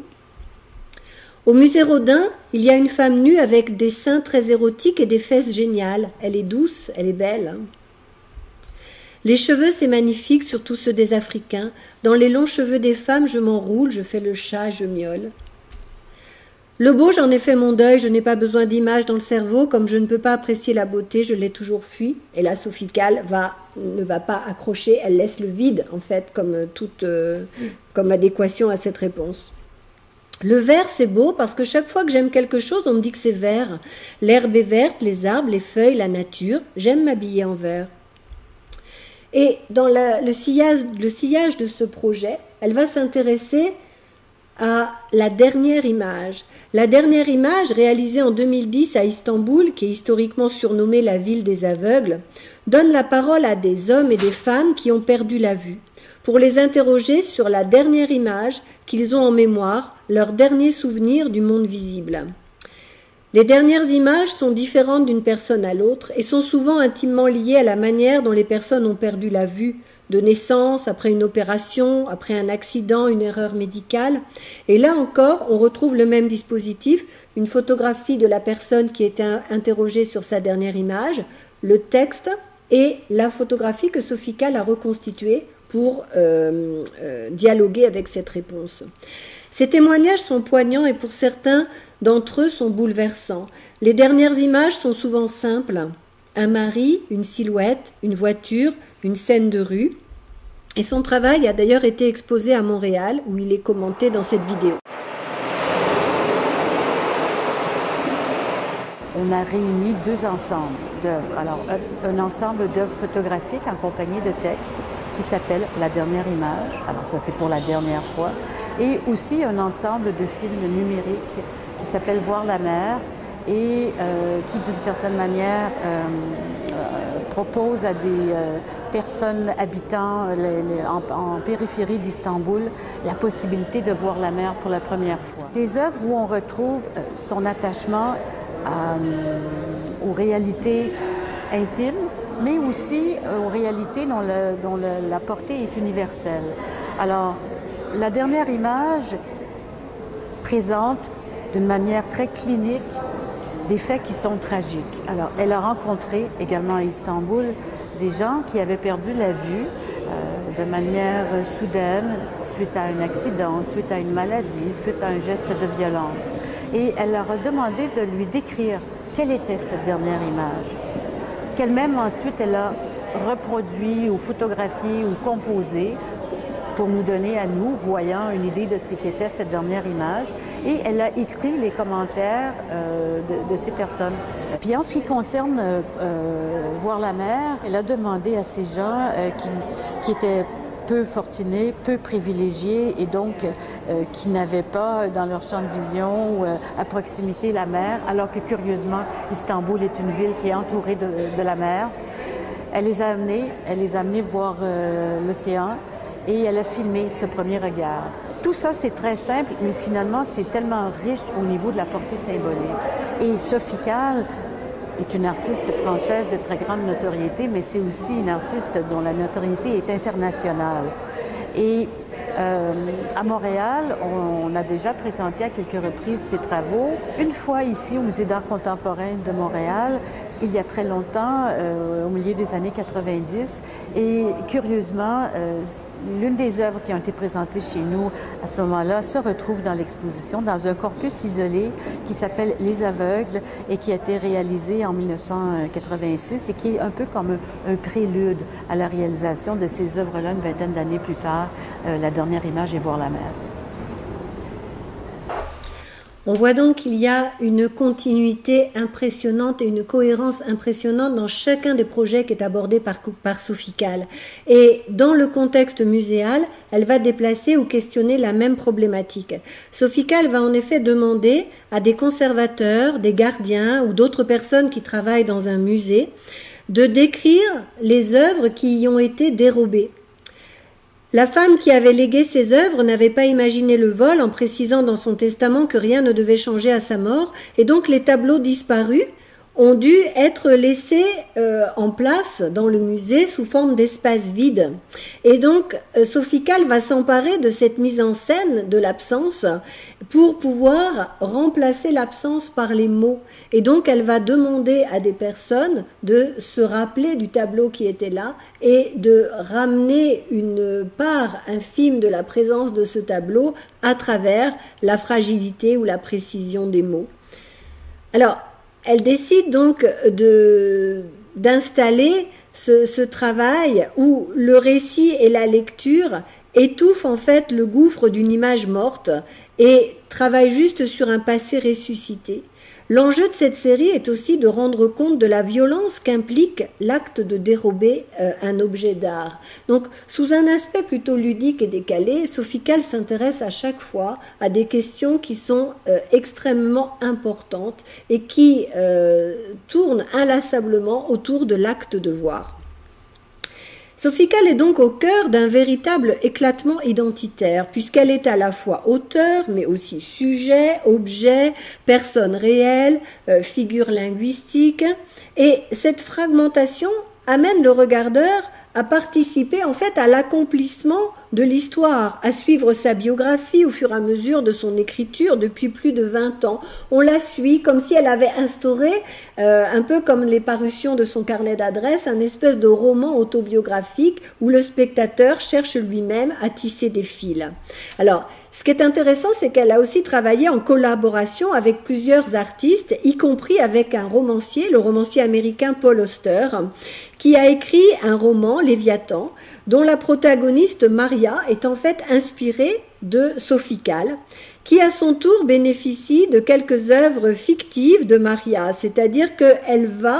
[SPEAKER 1] Au musée Rodin, il y a une femme nue avec des seins très érotiques et des fesses géniales. Elle est douce, elle est belle. Hein. Les cheveux, c'est magnifique, surtout ceux des Africains. Dans les longs cheveux des femmes, je m'enroule, je fais le chat, je miaule. Le beau, j'en ai fait mon deuil, je n'ai pas besoin d'images dans le cerveau, comme je ne peux pas apprécier la beauté, je l'ai toujours fui. Et là, Sophie Calle va, ne va pas accrocher, elle laisse le vide, en fait, comme, toute, euh, comme adéquation à cette réponse. Le vert, c'est beau parce que chaque fois que j'aime quelque chose, on me dit que c'est vert. L'herbe est verte, les arbres, les feuilles, la nature, j'aime m'habiller en vert. Et dans la, le, sillage, le sillage de ce projet, elle va s'intéresser à la dernière image. La dernière image, réalisée en deux mille dix à Istanbul, qui est historiquement surnommée la ville des aveugles, donne la parole à des hommes et des femmes qui ont perdu la vue, pour les interroger sur la dernière image qu'ils ont en mémoire, leur dernier souvenir du monde visible. Les dernières images sont différentes d'une personne à l'autre et sont souvent intimement liées à la manière dont les personnes ont perdu la vue, de naissance, après une opération, après un accident, une erreur médicale. Et là encore, on retrouve le même dispositif, une photographie de la personne qui était interrogée sur sa dernière image, le texte et la photographie que Sophie Calle a reconstituée pour euh, euh, dialoguer avec cette réponse. Ces témoignages sont poignants et pour certains d'entre eux sont bouleversants. Les dernières images sont souvent simples. Un mari, une silhouette, une voiture, une scène de rue. Et son travail a d'ailleurs été exposé à Montréal, où il est commenté dans cette vidéo.
[SPEAKER 2] On a réuni deux ensembles d'œuvres. Alors, un ensemble d'œuvres photographiques en compagnie de textes qui s'appelle La dernière image. Alors, ça, c'est pour la dernière fois. Et aussi un ensemble de films numériques qui s'appelle Voir la mer et euh, qui, d'une certaine manière, euh, euh, propose à des euh, personnes habitant les, les, en, en périphérie d'Istanbul la possibilité de voir la mer pour la première fois. Des œuvres où on retrouve euh, son attachement à, euh, aux réalités intimes, mais aussi euh, aux réalités dont, le, dont le, la portée est universelle. Alors, la dernière image présente d'une manière très clinique des faits qui sont tragiques. Alors, elle a rencontré également à Istanbul des gens qui avaient perdu la vue euh, de manière soudaine suite à un accident, suite à une maladie, suite à un geste de violence. Et elle leur a demandé de lui décrire quelle était cette dernière image, qu'elle-même ensuite elle a reproduit ou photographié ou composé pour nous donner à nous, voyants, une idée de ce qu'était cette dernière image. Et elle a écrit les commentaires euh, de, de ces personnes. Puis en ce qui concerne euh, euh, voir la mer, elle a demandé à ces gens euh, qui, qui étaient peu fortunés, peu privilégiés et donc euh, qui n'avaient pas dans leur champ de vision euh, à proximité la mer, alors que curieusement, Istanbul est une ville qui est entourée de, de la mer. Elle les a amenés, elle les a amenés voir euh, l'océan. Et elle a filmé ce premier regard. Tout ça, c'est très simple, mais finalement, c'est tellement riche au niveau de la portée symbolique. Et Sophie Calle est une artiste française de très grande notoriété, mais c'est aussi une artiste dont la notoriété est internationale. Et euh, à Montréal, on, on a déjà présenté à quelques reprises ses travaux. Une fois ici au Musée d'art contemporain de Montréal, il y a très longtemps, euh, au milieu des années quatre-vingt-dix. Et curieusement, euh, l'une des œuvres qui ont été présentées chez nous à ce moment-là se retrouve dans l'exposition, dans un corpus isolé qui s'appelle Les Aveugles et qui a été réalisé en mille neuf cent quatre-vingt-six et qui est un peu comme un, un prélude à la réalisation de ces œuvres-là une vingtaine d'années plus tard, euh, La dernière image et Voir la mer.
[SPEAKER 1] On voit donc qu'il y a une continuité impressionnante et une cohérence impressionnante dans chacun des projets qui est abordé par, par Sophie Calle. Et dans le contexte muséal, elle va déplacer ou questionner la même problématique. Sophie Calle va en effet demander à des conservateurs, des gardiens ou d'autres personnes qui travaillent dans un musée de décrire les œuvres qui y ont été dérobées. La femme qui avait légué ses œuvres n'avait pas imaginé le vol en précisant dans son testament que rien ne devait changer à sa mort, et donc les tableaux disparus ont dû être laissés euh, en place dans le musée sous forme d'espaces vides. Et donc, euh, Sophie Calle va s'emparer de cette mise en scène de l'absence pour pouvoir remplacer l'absence par les mots. Et donc, elle va demander à des personnes de se rappeler du tableau qui était là et de ramener une part infime de la présence de ce tableau à travers la fragilité ou la précision des mots. Alors, elle décide donc de, d'installer ce, ce travail où le récit et la lecture étouffent en fait le gouffre d'une image morte et travaille juste sur un passé ressuscité. L'enjeu de cette série est aussi de rendre compte de la violence qu'implique l'acte de dérober euh, un objet d'art. Donc, sous un aspect plutôt ludique et décalé, Sophie Calle s'intéresse à chaque fois à des questions qui sont euh, extrêmement importantes et qui euh, tournent inlassablement autour de l'acte de voir. Sophie Calle est donc au cœur d'un véritable éclatement identitaire, puisqu'elle est à la fois auteur, mais aussi sujet, objet, personne réelle, euh, figure linguistique. Et cette fragmentation amène le regardeur à participer en fait à l'accomplissement de l'histoire, à suivre sa biographie au fur et à mesure de son écriture depuis plus de vingt ans. On la suit comme si elle avait instauré, euh, un peu comme les parutions de son carnet d'adresses, un espèce de roman autobiographique où le spectateur cherche lui-même à tisser des fils. Alors, ce qui est intéressant, c'est qu'elle a aussi travaillé en collaboration avec plusieurs artistes, y compris avec un romancier, le romancier américain Paul Auster, qui a écrit un roman, Léviathan, dont la protagoniste Maria est en fait inspirée de Sophie Calle, qui à son tour bénéficie de quelques œuvres fictives de Maria, c'est-à-dire qu'elle va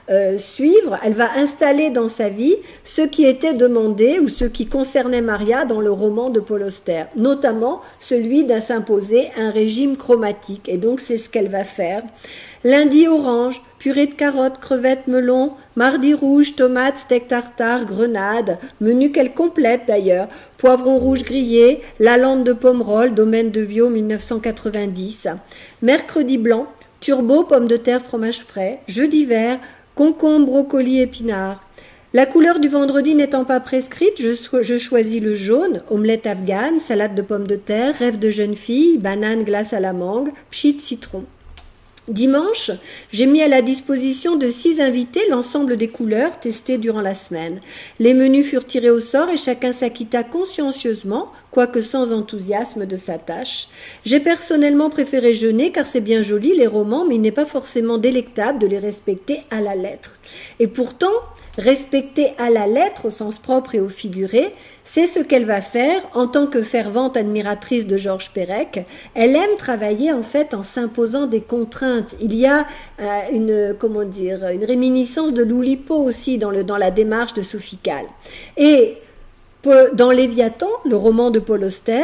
[SPEAKER 1] euh, suivre, elle va installer dans sa vie ce qui était demandé ou ce qui concernait Maria dans le roman de Paul Auster, notamment celui de s'imposer un régime chromatique. Et donc c'est ce qu'elle va faire. Lundi orange, purée de carottes, crevettes, melons, mardi rouge, tomates, steak tartare, grenade, menu qu'elle complète d'ailleurs, poivron rouge grillé, lalande de Pomerol, domaine de Viau mille neuf cent quatre-vingt-dix, mercredi blanc, turbo, pommes de terre, fromage frais, jeudi vert, concombre, brocoli, épinards. La couleur du vendredi n'étant pas prescrite, je, je choisis le jaune, omelette afghane, salade de pommes de terre, rêve de jeune fille, banane, glace à la mangue, pchit, citron. Dimanche, j'ai mis à la disposition de six invités l'ensemble des couleurs testées durant la semaine. Les menus furent tirés au sort et chacun s'acquitta consciencieusement, quoique sans enthousiasme de sa tâche. J'ai personnellement préféré jeûner car c'est bien joli les romans, mais il n'est pas forcément délectable de les respecter à la lettre. Et pourtant, respecter à la lettre au sens propre et au figuré, c'est ce qu'elle va faire en tant que fervente admiratrice de Georges Perec. Elle aime travailler en fait en s'imposant des contraintes. Il y a euh, une comment dire une réminiscence de l'Oulipo aussi dans le dans la démarche de Sophie Calle. Et dans Léviathan, le roman de Paul Auster,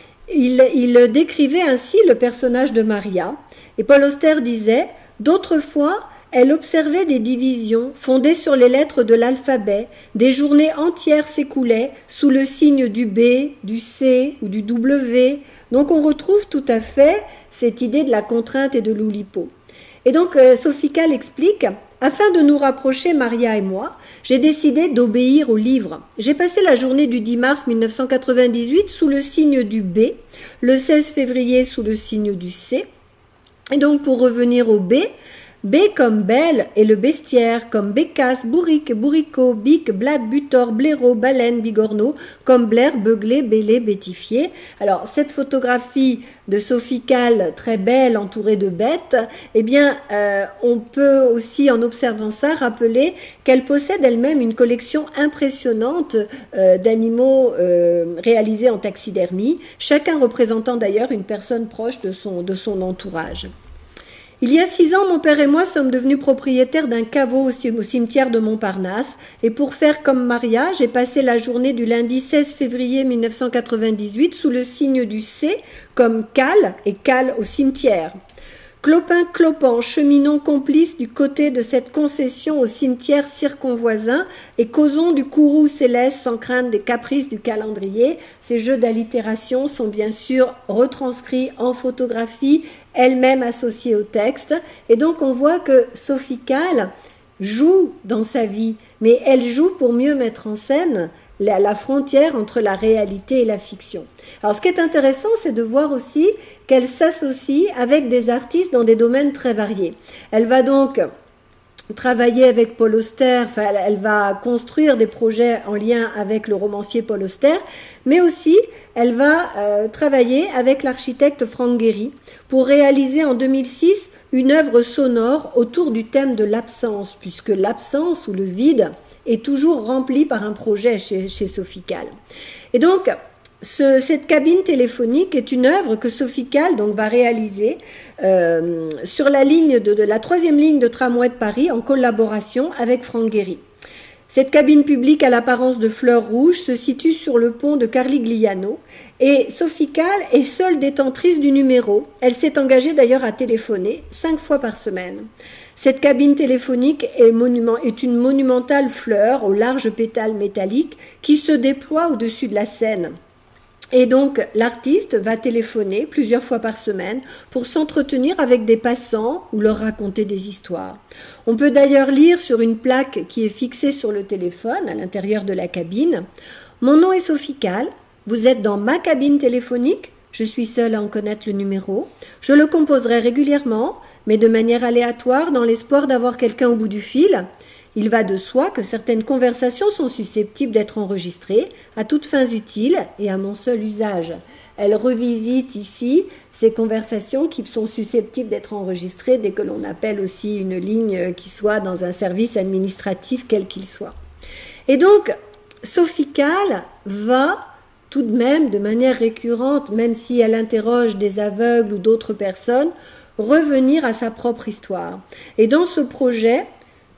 [SPEAKER 1] il, il décrivait ainsi le personnage de Maria. Et Paul Auster disait « D'autrefois, elle observait des divisions fondées sur les lettres de l'alphabet. Des journées entières s'écoulaient sous le signe du B, du C ou du W. » Donc on retrouve tout à fait cette idée de la contrainte et de l'Oulipo. Et donc euh, Sophie Calle explique « Afin de nous rapprocher, Maria et moi, j'ai décidé d'obéir au livre. J'ai passé la journée du dix mars mille neuf cent quatre-vingt-dix-huit sous le signe du B, le seize février sous le signe du C. Et donc pour revenir au B, B comme belle et le bestiaire, comme bécasse, bourrique, bourricot, bique, blade, butor, blaireau, baleine, bigorneau, comme blaire, beuglé, bélé, bétifié. Alors, cette photographie de Sophie Calle, très belle, entourée de bêtes, eh bien, euh, on peut aussi, en observant ça, rappeler qu'elle possède elle-même une collection impressionnante euh, d'animaux euh, réalisés en taxidermie, chacun représentant d'ailleurs une personne proche de son, de son entourage. Il y a six ans, mon père et moi sommes devenus propriétaires d'un caveau au cimetière de Montparnasse et pour faire comme Maria, j'ai passé la journée du lundi seize février mille neuf cent quatre-vingt-dix-huit sous le signe du C comme Calle et Calle au cimetière. Clopin clopant, cheminons complices du côté de cette concession au cimetière circonvoisin et causons du courroux céleste sans crainte des caprices du calendrier. Ces jeux d'allitération sont bien sûr retranscrits en photographie, elle-même associée au texte. Et donc on voit que Sophie Calle joue dans sa vie, mais elle joue pour mieux mettre en scène la, la frontière entre la réalité et la fiction. Alors ce qui est intéressant, c'est de voir aussi qu'elle s'associe avec des artistes dans des domaines très variés. Elle va donc travailler avec Paul Auster, enfin, elle va construire des projets en lien avec le romancier Paul Auster, mais aussi elle va euh, travailler avec l'architecte Franck Gehry pour réaliser en deux mille six une œuvre sonore autour du thème de l'absence, puisque l'absence ou le vide est toujours rempli par un projet chez, chez Sophie Calle. Et donc, Ce, cette cabine téléphonique est une œuvre que Sophie Calle donc, va réaliser euh, sur la ligne de, de la troisième ligne de tramway de Paris en collaboration avec Franck Gehry. Cette cabine publique à l'apparence de fleurs rouges se situe sur le pont de Carigliano et Sophie Calle est seule détentrice du numéro. Elle s'est engagée d'ailleurs à téléphoner cinq fois par semaine. Cette cabine téléphonique est, monument, est une monumentale fleur aux larges pétales métalliques qui se déploie au-dessus de la scène. Et donc, l'artiste va téléphoner plusieurs fois par semaine pour s'entretenir avec des passants ou leur raconter des histoires. On peut d'ailleurs lire sur une plaque qui est fixée sur le téléphone à l'intérieur de la cabine « Mon nom est Sophie Calle, vous êtes dans ma cabine téléphonique, je suis seule à en connaître le numéro, je le composerai régulièrement, mais de manière aléatoire dans l'espoir d'avoir quelqu'un au bout du fil. Il va de soi que certaines conversations sont susceptibles d'être enregistrées à toutes fins utiles et à mon seul usage. » Elle revisite ici ces conversations qui sont susceptibles d'être enregistrées dès que l'on appelle aussi une ligne qui soit dans un service administratif quel qu'il soit. Et donc, Sophie Calle va tout de même, de manière récurrente, même si elle interroge des aveugles ou d'autres personnes, revenir à sa propre histoire. Et dans ce projet,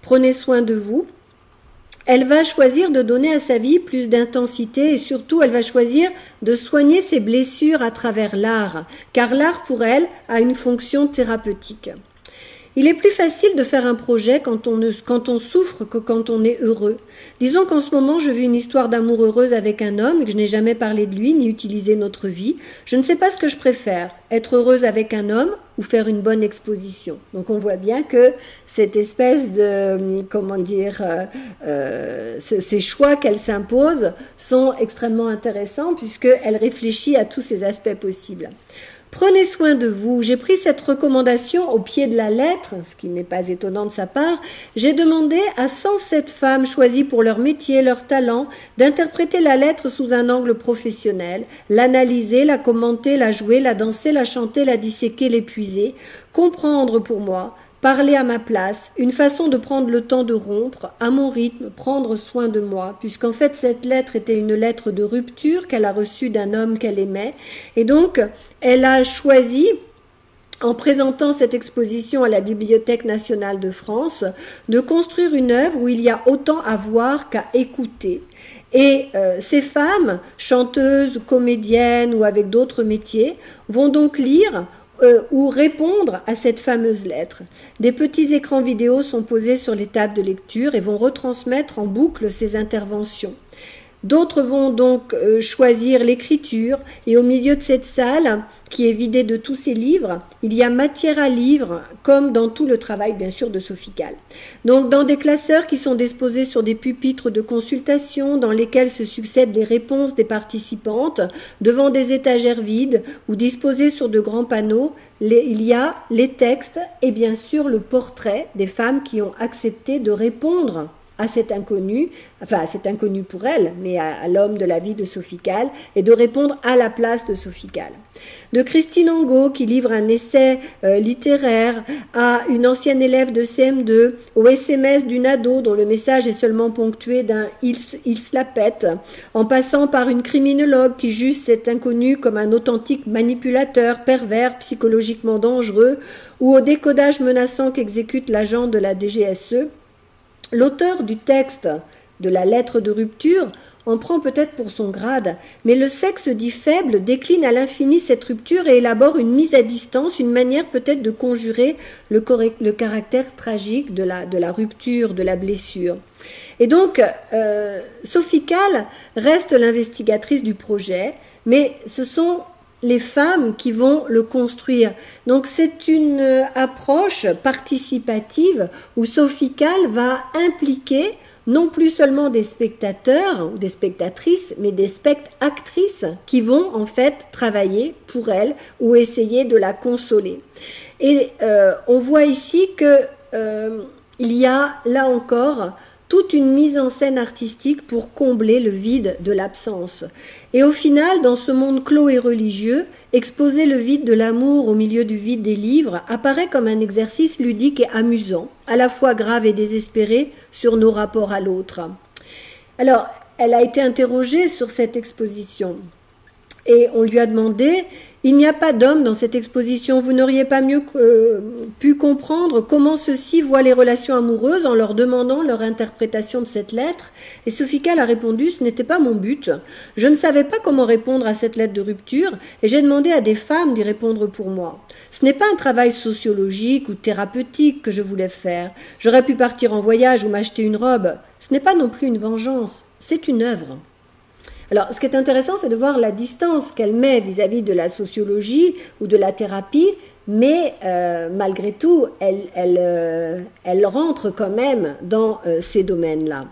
[SPEAKER 1] prenez soin de vous. Elle va choisir de donner à sa vie plus d'intensité et surtout elle va choisir de soigner ses blessures à travers l'art, car l'art pour elle a une fonction thérapeutique. Il est plus facile de faire un projet quand on, ne, quand on souffre que quand on est heureux. Disons qu'en ce moment, je vis une histoire d'amour heureuse avec un homme et que je n'ai jamais parlé de lui ni utilisé notre vie. Je ne sais pas ce que je préfère, être heureuse avec un homme ou faire une bonne exposition. Donc on voit bien que cette espèce de, comment dire, euh, euh, ce, ces choix qu'elle s'impose sont extrêmement intéressants puisqu'elle réfléchit à tous ces aspects possibles. Prenez soin de vous. J'ai pris cette recommandation au pied de la lettre, ce qui n'est pas étonnant de sa part. J'ai demandé à cent sept femmes choisies pour leur métier, leur talent, d'interpréter la lettre sous un angle professionnel, l'analyser, la commenter, la jouer, la danser, la chanter, la disséquer, l'épuiser, comprendre pour moi, parler à ma place, une façon de prendre le temps de rompre, à mon rythme, prendre soin de moi, puisqu'en fait cette lettre était une lettre de rupture qu'elle a reçue d'un homme qu'elle aimait, et donc elle a choisi, en présentant cette exposition à la Bibliothèque nationale de France, de construire une œuvre où il y a autant à voir qu'à écouter. Et euh, ces femmes, chanteuses, comédiennes ou avec d'autres métiers, vont donc lire Euh, ou répondre à cette fameuse lettre. Des petits écrans vidéo sont posés sur les tables de lecture et vont retransmettre en boucle ces interventions. D'autres vont donc euh, choisir l'écriture et au milieu de cette salle, qui est vidée de tous ces livres, il y a matière à livre, comme dans tout le travail bien sûr de Sophie Calle. Donc dans des classeurs qui sont disposés sur des pupitres de consultation dans lesquels se succèdent les réponses des participantes, devant des étagères vides ou disposés sur de grands panneaux, les, il y a les textes et bien sûr le portrait des femmes qui ont accepté de répondre à cet inconnu, enfin à cet inconnu pour elle, mais à, à l'homme de la vie de Sophie Calle, et de répondre à la place de Sophie Calle. De Christine Angot, qui livre un essai euh, littéraire, à une ancienne élève de C M deux, au S M S d'une ado dont le message est seulement ponctué d'un « il, il se la pète », en passant par une criminologue qui juge cet inconnu comme un authentique manipulateur, pervers, psychologiquement dangereux, ou au décodage menaçant qu'exécute l'agent de la D G S E, l'auteur du texte de la lettre de rupture en prend peut-être pour son grade, mais le sexe dit faible décline à l'infini cette rupture et élabore une mise à distance, une manière peut-être de conjurer le, correct, le caractère tragique de la, de la rupture, de la blessure. Et donc, euh, Sophie Calle reste l'investigatrice du projet, mais ce sont les femmes qui vont le construire. Donc c'est une approche participative où Sophie Calle va impliquer non plus seulement des spectateurs ou des spectatrices, mais des spectatrices qui vont en fait travailler pour elle ou essayer de la consoler. Et euh, on voit ici que euh, il y a là encore toute une mise en scène artistique pour combler le vide de l'absence. Et au final, dans ce monde clos et religieux, exposer le vide de l'amour au milieu du vide des livres apparaît comme un exercice ludique et amusant, à la fois grave et désespéré sur nos rapports à l'autre. Alors, elle a été interrogée sur cette exposition et on lui a demandé: il n'y a pas d'homme dans cette exposition, vous n'auriez pas mieux euh, pu comprendre comment ceux-ci voient les relations amoureuses en leur demandant leur interprétation de cette lettre? Et Sophie Calle a répondu: ce n'était pas mon but. Je ne savais pas comment répondre à cette lettre de rupture et j'ai demandé à des femmes d'y répondre pour moi. Ce n'est pas un travail sociologique ou thérapeutique que je voulais faire. J'aurais pu partir en voyage ou m'acheter une robe. Ce n'est pas non plus une vengeance, c'est une œuvre. Alors, ce qui est intéressant, c'est de voir la distance qu'elle met vis-à-vis de la sociologie ou de la thérapie, mais euh, malgré tout, elle, elle, euh, elle rentre quand même dans euh, ces domaines-là.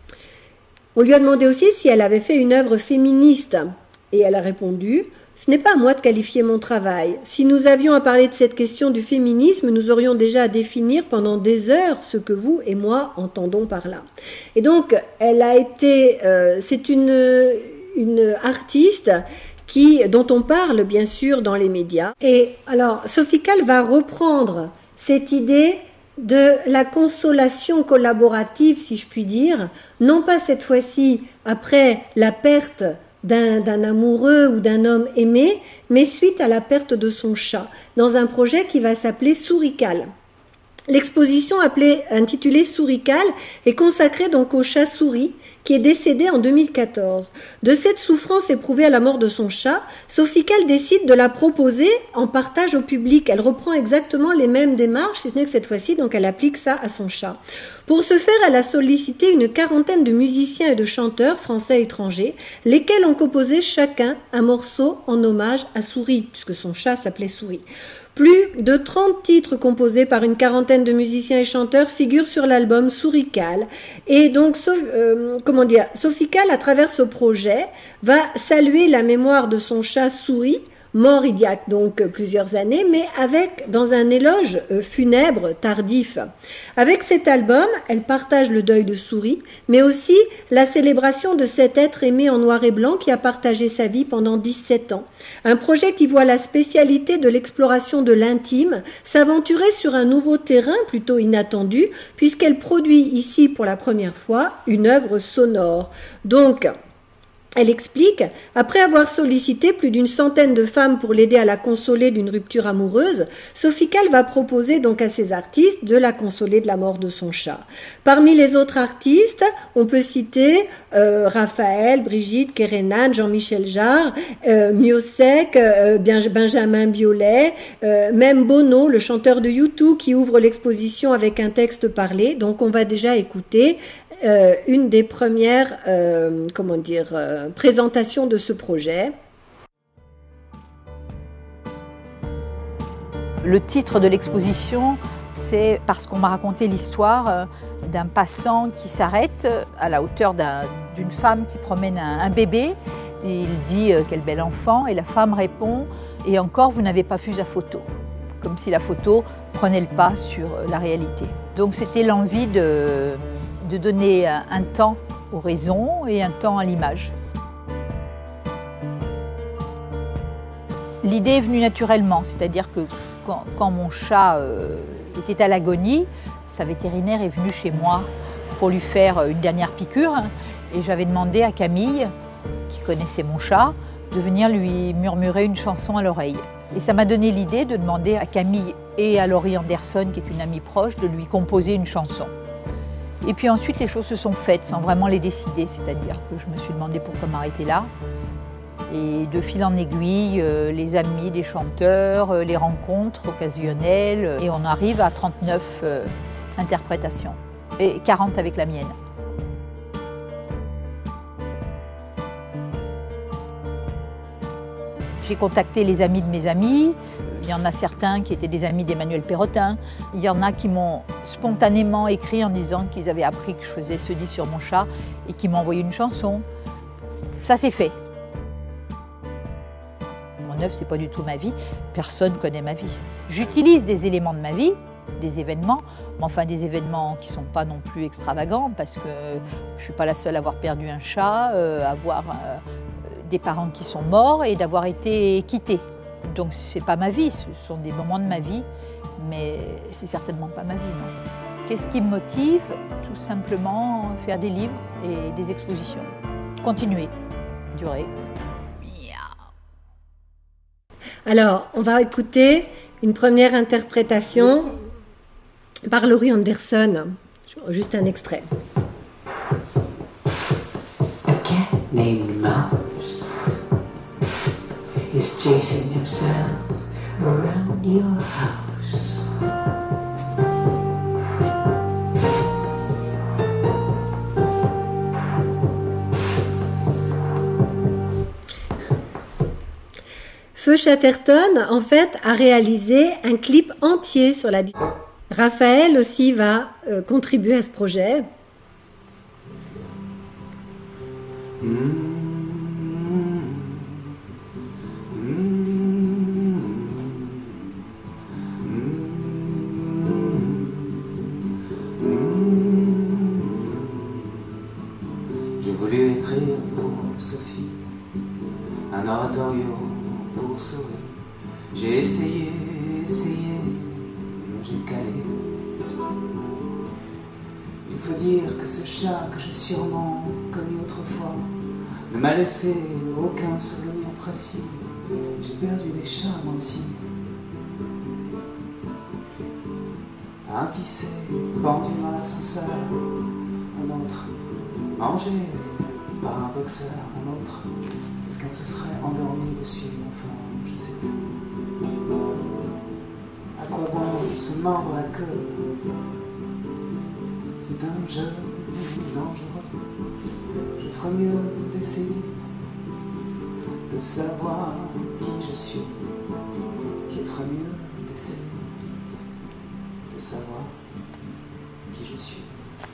[SPEAKER 1] On lui a demandé aussi si elle avait fait une œuvre féministe, et elle a répondu: ce n'est pas à moi de qualifier mon travail. Si nous avions à parler de cette question du féminisme, nous aurions déjà à définir pendant des heures ce que vous et moi entendons par là. Et donc, elle a été, euh, c'est une, une artiste qui, dont on parle bien sûr dans les médias. Et alors, Sophie Calle va reprendre cette idée de la consolation collaborative, si je puis dire, non pas cette fois-ci après la perte d'un, d'un amoureux ou d'un homme aimé, mais suite à la perte de son chat, dans un projet qui va s'appeler Souris Calle. L'exposition appelée, intitulée Sourical est consacrée donc au chat Souris qui est décédé en deux mille quatorze. De cette souffrance éprouvée à la mort de son chat, Sophie Calle décide de la proposer en partage au public. Elle reprend exactement les mêmes démarches, si ce n'est que cette fois-ci, donc elle applique ça à son chat. Pour ce faire, elle a sollicité une quarantaine de musiciens et de chanteurs français et étrangers, lesquels ont composé chacun un morceau en hommage à Souris, puisque son chat s'appelait Souris. Plus de trente titres composés par une quarantaine de musiciens et chanteurs figurent sur l'album Sourical. Et donc, euh, comment dire, Sophie Calle, à travers ce projet, va saluer la mémoire de son chat Souris, mort il y a donc plusieurs années, mais avec, dans un éloge euh, funèbre, tardif. Avec cet album, elle partage le deuil de Souris, mais aussi la célébration de cet être aimé en noir et blanc qui a partagé sa vie pendant dix-sept ans. Un projet qui voit la spécialité de l'exploration de l'intime s'aventurer sur un nouveau terrain plutôt inattendu, puisqu'elle produit ici pour la première fois une œuvre sonore. Donc, elle explique, après avoir sollicité plus d'une centaine de femmes pour l'aider à la consoler d'une rupture amoureuse, Sophie Calle va proposer donc à ses artistes de la consoler de la mort de son chat. Parmi les autres artistes, on peut citer euh, Raphaël, Brigitte, Kerenan, Jean-Michel Jarre, euh, Miossec, euh, Benjamin Biolay, euh, même Bono, le chanteur de U deux, qui ouvre l'exposition avec un texte parlé. Donc on va déjà écouter Euh, une des premières euh, comment dire, euh, présentations de ce projet.
[SPEAKER 3] Le titre de l'exposition, c'est parce qu'on m'a raconté l'histoire d'un passant qui s'arrête à la hauteur d'un, d'une femme qui promène un, un bébé. Il dit euh, « quel bel enfant » et la femme répond « et encore vous n'avez pas vu sa photo », comme si la photo prenait le pas sur la réalité. Donc c'était l'envie de de donner un temps aux raisons et un temps à l'image. L'idée est venue naturellement, c'est-à-dire que quand, quand mon chat euh, était à l'agonie, sa vétérinaire est venue chez moi pour lui faire une dernière piqûre et j'avais demandé à Camille, qui connaissait mon chat, de venir lui murmurer une chanson à l'oreille. Et ça m'a donné l'idée de demander à Camille et à Laurie Anderson, qui est une amie proche, de lui composer une chanson. Et puis ensuite, les choses se sont faites sans vraiment les décider, c'est-à-dire que je me suis demandé pourquoi m'arrêter là. Et de fil en aiguille, euh, les amis des chanteurs, euh, les rencontres occasionnelles, et on arrive à trente-neuf euh, interprétations, et quarante avec la mienne. J'ai contacté les amis de mes amis. Il y en a certains qui étaient des amis d'Emmanuel Perrotin. Il y en a qui m'ont spontanément écrit en disant qu'ils avaient appris que je faisais ce disque sur mon chat et qui m'ont envoyé une chanson. Ça, c'est fait. Mon œuvre, c'est pas du tout ma vie. Personne connaît ma vie. J'utilise des éléments de ma vie, des événements, mais enfin des événements qui ne sont pas non plus extravagants parce que je ne suis pas la seule à avoir perdu un chat, euh, à avoir euh, des parents qui sont morts et d'avoir été quittée. Donc ce n'est pas ma vie, ce sont des moments de ma vie, mais c'est certainement pas ma vie, non. Qu'est-ce qui me motive? Tout simplement faire des livres et des expositions. Continuer, durer.
[SPEAKER 1] Alors, on va écouter une première interprétation par Laurie Anderson. Juste un extrait.
[SPEAKER 4] A cat named Mouse is chasing himself around your house.
[SPEAKER 1] Feu Chatterton, en fait, a réalisé un clip entier sur la... Raphaël aussi va euh, contribuer à ce projet.
[SPEAKER 4] Mm. J'ai voulu écrire pour Sophie un oratorio pour sourire. J'ai essayé, essayé, mais j'ai calé. Il faut dire que ce chat que j'ai sûrement connu autrefois ne m'a laissé aucun souvenir précis. J'ai perdu des chats moi aussi. Un qui s'est pendu dans l'ascenseur, un autre mangé par un boxeur, un autre quelqu'un se serait endormi dessus, enfin je sais pas. À quoi bon se mordre la queue? C'est un jeu dangereux. Je ferais mieux d'essayer de savoir qui je suis. Je ferais mieux d'essayer de savoir qui je suis.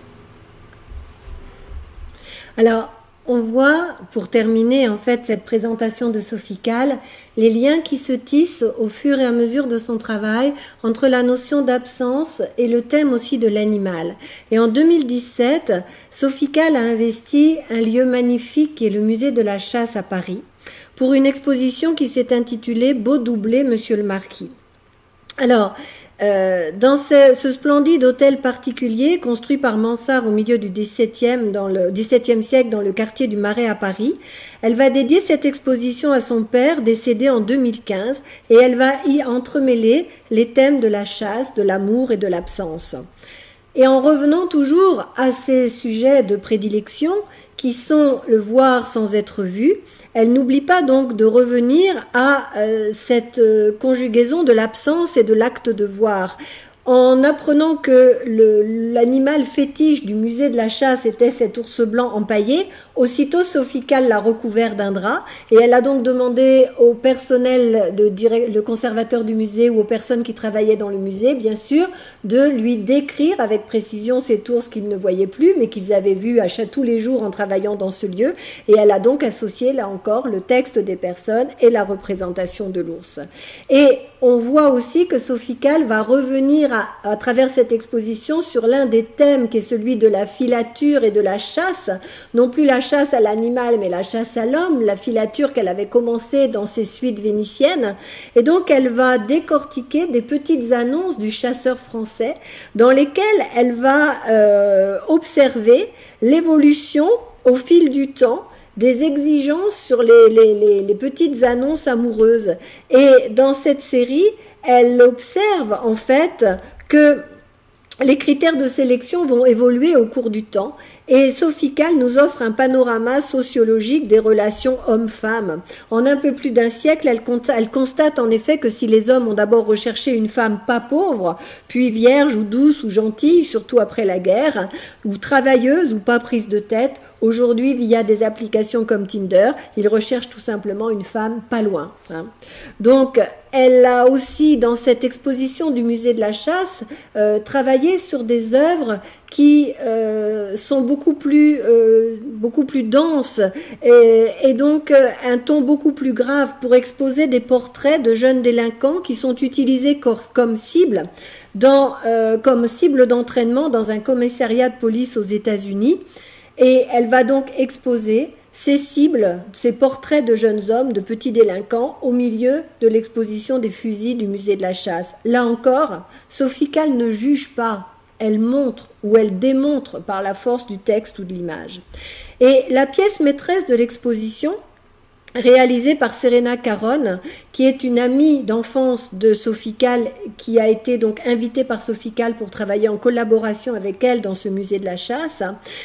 [SPEAKER 1] Alors, on voit, pour terminer en fait cette présentation de Sophie Calle, les liens qui se tissent au fur et à mesure de son travail entre la notion d'absence et le thème aussi de l'animal. Et en deux mille dix-sept, Sophie Calle a investi un lieu magnifique qui est le musée de la chasse à Paris, pour une exposition qui s'est intitulée « Beau doublé, Monsieur le Marquis ». Alors, Euh, dans ce, ce splendide hôtel particulier construit par Mansart au milieu du dix-septième, dans le dix-septième siècle dans le quartier du Marais à Paris, elle va dédier cette exposition à son père décédé en deux mille quinze et elle va y entremêler les thèmes de la chasse, de l'amour et de l'absence. Et en revenant toujours à ces sujets de prédilection qui sont le voir sans être vu, elle n'oublie pas donc de revenir à euh, cette euh, conjugaison de l'absence et de l'acte de voir. En apprenant que le, l'animal fétiche du musée de la chasse était cet ours blanc empaillé, aussitôt Sophie Calle l'a recouvert d'un drap et elle a donc demandé au personnel, de, le conservateur du musée ou aux personnes qui travaillaient dans le musée, bien sûr, de lui décrire avec précision cet ours qu'ils ne voyaient plus, mais qu'ils avaient vu à chaque, tous les jours en travaillant dans ce lieu. Et elle a donc associé, là encore, le texte des personnes et la représentation de l'ours. Et on voit aussi que Sophie Calle va revenir à, à travers cette exposition sur l'un des thèmes qui est celui de la filature et de la chasse, non plus la chasse à l'animal mais la chasse à l'homme, la filature qu'elle avait commencé dans ses suites vénitiennes. Et donc elle va décortiquer des petites annonces du chasseur français dans lesquelles elle va euh, observer l'évolution au fil du temps des exigences sur les, les, les, les petites annonces amoureuses. Et dans cette série, elle observe en fait que les critères de sélection vont évoluer au cours du temps. Et Sophie Calle nous offre un panorama sociologique des relations hommes-femmes. En un peu plus d'un siècle, elle, elle constate en effet que si les hommes ont d'abord recherché une femme pas pauvre, puis vierge ou douce ou gentille, surtout après la guerre, ou travailleuse ou pas prise de tête, aujourd'hui, via des applications comme Tinder, ils recherchent tout simplement une femme pas loin. Hein. Donc, elle a aussi, dans cette exposition du musée de la chasse, euh, travaillé sur des œuvres qui euh, sont beaucoup plus euh, beaucoup plus denses et, et donc euh, un ton beaucoup plus grave pour exposer des portraits de jeunes délinquants qui sont utilisés cor- comme cible dans euh, comme cible d'entraînement dans un commissariat de police aux États-Unis. Et elle va donc exposer ces cibles, ces portraits de jeunes hommes, de petits délinquants, au milieu de l'exposition des fusils du musée de la chasse. Là encore, Sophie Calle ne juge pas, elle montre ou elle démontre par la force du texte ou de l'image. Et la pièce maîtresse de l'exposition, réalisée par Serena Caron, qui est une amie d'enfance de Sophie Calle, qui a été donc invitée par Sophie Calle pour travailler en collaboration avec elle dans ce musée de la chasse.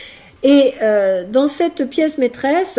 [SPEAKER 1] Et euh, dans cette pièce maîtresse,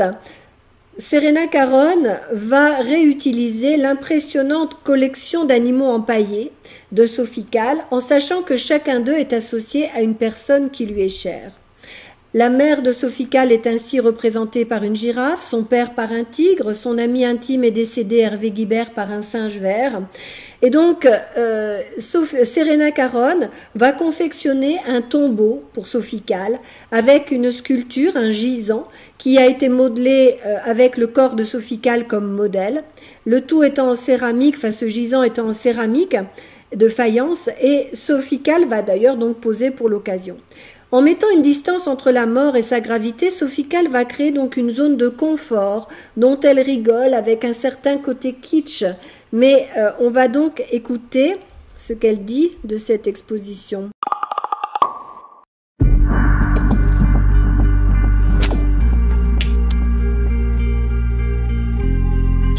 [SPEAKER 1] Serena Caron va réutiliser l'impressionnante collection d'animaux empaillés de Sophie Calle, en sachant que chacun d'eux est associé à une personne qui lui est chère. La mère de Sophie Calle est ainsi représentée par une girafe, son père par un tigre, son ami intime est décédé Hervé Guibert par un singe vert. Et donc, euh, Sophie, Serena Caron va confectionner un tombeau pour Sophie Calle avec une sculpture, un gisant, qui a été modelé euh, avec le corps de Sophie Calle comme modèle. Le tout étant en céramique, enfin ce gisant étant en céramique de faïence, et Sophie Calle va d'ailleurs donc poser pour l'occasion. En mettant une distance entre la mort et sa gravité, Sophie Calle va créer donc une zone de confort dont elle rigole avec un certain côté kitsch. Mais euh, on va donc écouter ce qu'elle dit de cette exposition.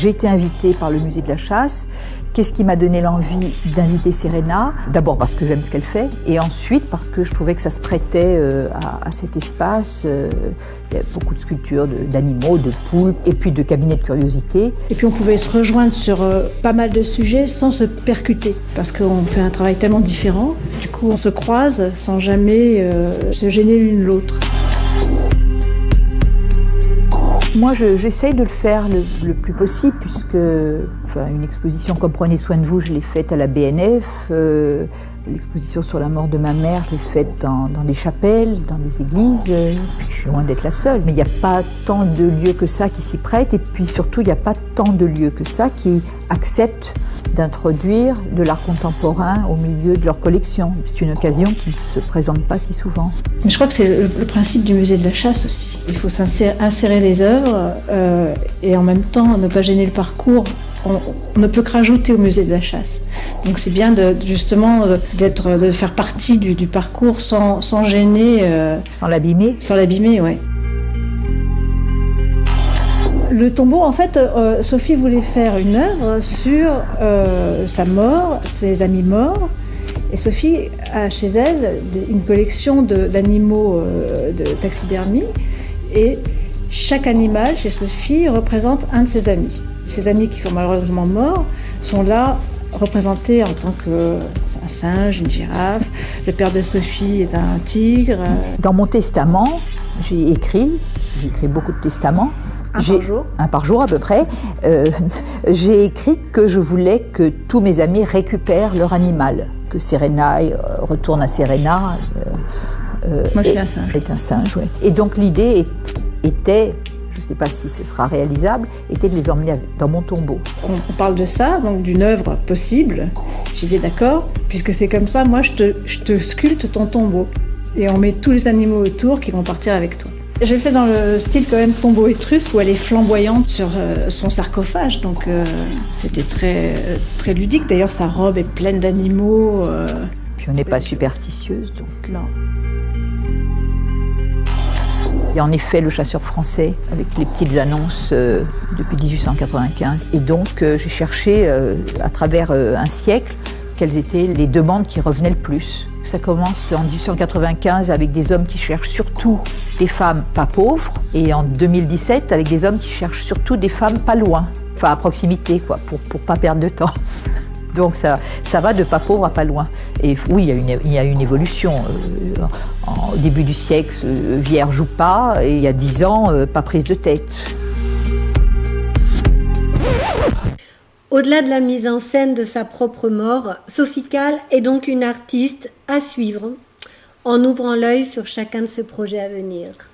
[SPEAKER 3] J'ai été invitée par le musée de la chasse. Qu'est-ce qui m'a donné l'envie d'inviter Serena? D'abord parce que j'aime ce qu'elle fait, et ensuite parce que je trouvais que ça se prêtait euh, à, à cet espace. Euh, il y a beaucoup de sculptures d'animaux, de, de poules, et puis de cabinets de curiosité.
[SPEAKER 5] Et puis on pouvait se rejoindre sur euh, pas mal de sujets sans se percuter, parce qu'on fait un travail tellement différent. Du coup, on se croise sans jamais euh, se gêner l'une l'autre.
[SPEAKER 3] Moi, j'essaye de le faire le, le plus possible, puisque enfin, une exposition comme Prenez soin de vous, je l'ai faite à la B N F. Euh, L'exposition sur la mort de ma mère, je l'ai faite dans, dans des chapelles, dans des églises. Euh, puis je suis loin d'être la seule, mais il n'y a pas tant de lieux que ça qui s'y prêtent. Et puis surtout, il n'y a pas tant de lieux que ça qui acceptent d'introduire de l'art contemporain au milieu de leur collection. C'est une occasion qui ne se présente pas si souvent.
[SPEAKER 5] Mais je crois que c'est le, le principe du musée de la chasse aussi. Il faut insérer, insérer les œuvres euh, et en même temps ne pas gêner le parcours. On, on ne peut que rajouter au musée de la chasse. Donc c'est bien de, justement d'être, de faire partie du, du parcours sans, sans gêner. Euh,
[SPEAKER 3] sans l'abîmer.
[SPEAKER 5] Sans l'abîmer, oui. Le tombeau, en fait, euh, Sophie voulait faire une œuvre sur euh, sa mort, ses amis morts. Et Sophie a chez elle une collection de, d'animaux euh, de taxidermie. Et chaque animal chez Sophie représente un de ses amis. Ses amis qui sont malheureusement morts sont là représentés en tant qu'un singe, une girafe. Le père de Sophie est un tigre.
[SPEAKER 3] Dans mon testament, j'ai écrit, j'ai écrit beaucoup de testaments.
[SPEAKER 5] Un par jour
[SPEAKER 3] Un par jour à peu près. Euh, j'ai écrit que je voulais que tous mes amis récupèrent leur animal, que Serena euh, retourne à Serena. Euh,
[SPEAKER 5] euh, Moi je suis un singe.
[SPEAKER 3] Est un singe, oui. Et donc l'idée était, je ne sais pas si ce sera réalisable, était de les emmener dans mon tombeau.
[SPEAKER 5] On, on parle de ça, donc d'une œuvre possible. J'ai dit d'accord, puisque c'est comme ça, moi je te, je te sculpte ton tombeau. Et on met tous les animaux autour qui vont partir avec toi. J'ai fait dans le style quand même tombeau étrusque où elle est flamboyante sur euh, son sarcophage, donc euh, c'était très, très ludique. D'ailleurs sa robe est pleine d'animaux. Euh,
[SPEAKER 3] Puis on n'est pas superstitieuse, donc
[SPEAKER 5] non.
[SPEAKER 3] Il y a en effet le chasseur français avec les petites annonces euh, depuis dix-huit cent quatre-vingt-quinze. Et donc euh, j'ai cherché euh, à travers euh, un siècle quelles étaient les demandes qui revenaient le plus. Ça commence en dix-huit cent quatre-vingt-quinze avec des hommes qui cherchent surtout des femmes pas pauvres, et en deux mille dix-sept avec des hommes qui cherchent surtout des femmes pas loin, enfin à proximité, quoi, pour pour pas perdre de temps. Donc ça, ça va de pas pauvre à pas loin. Et oui, il y a une, il y a une évolution. Euh, en, au début du siècle, euh, vierge ou pas, et il y a dix ans, euh, pas prise de tête.
[SPEAKER 1] Au-delà de la mise en scène de sa propre mort, Sophie Calle est donc une artiste à suivre en ouvrant l'œil sur chacun de ses projets à venir.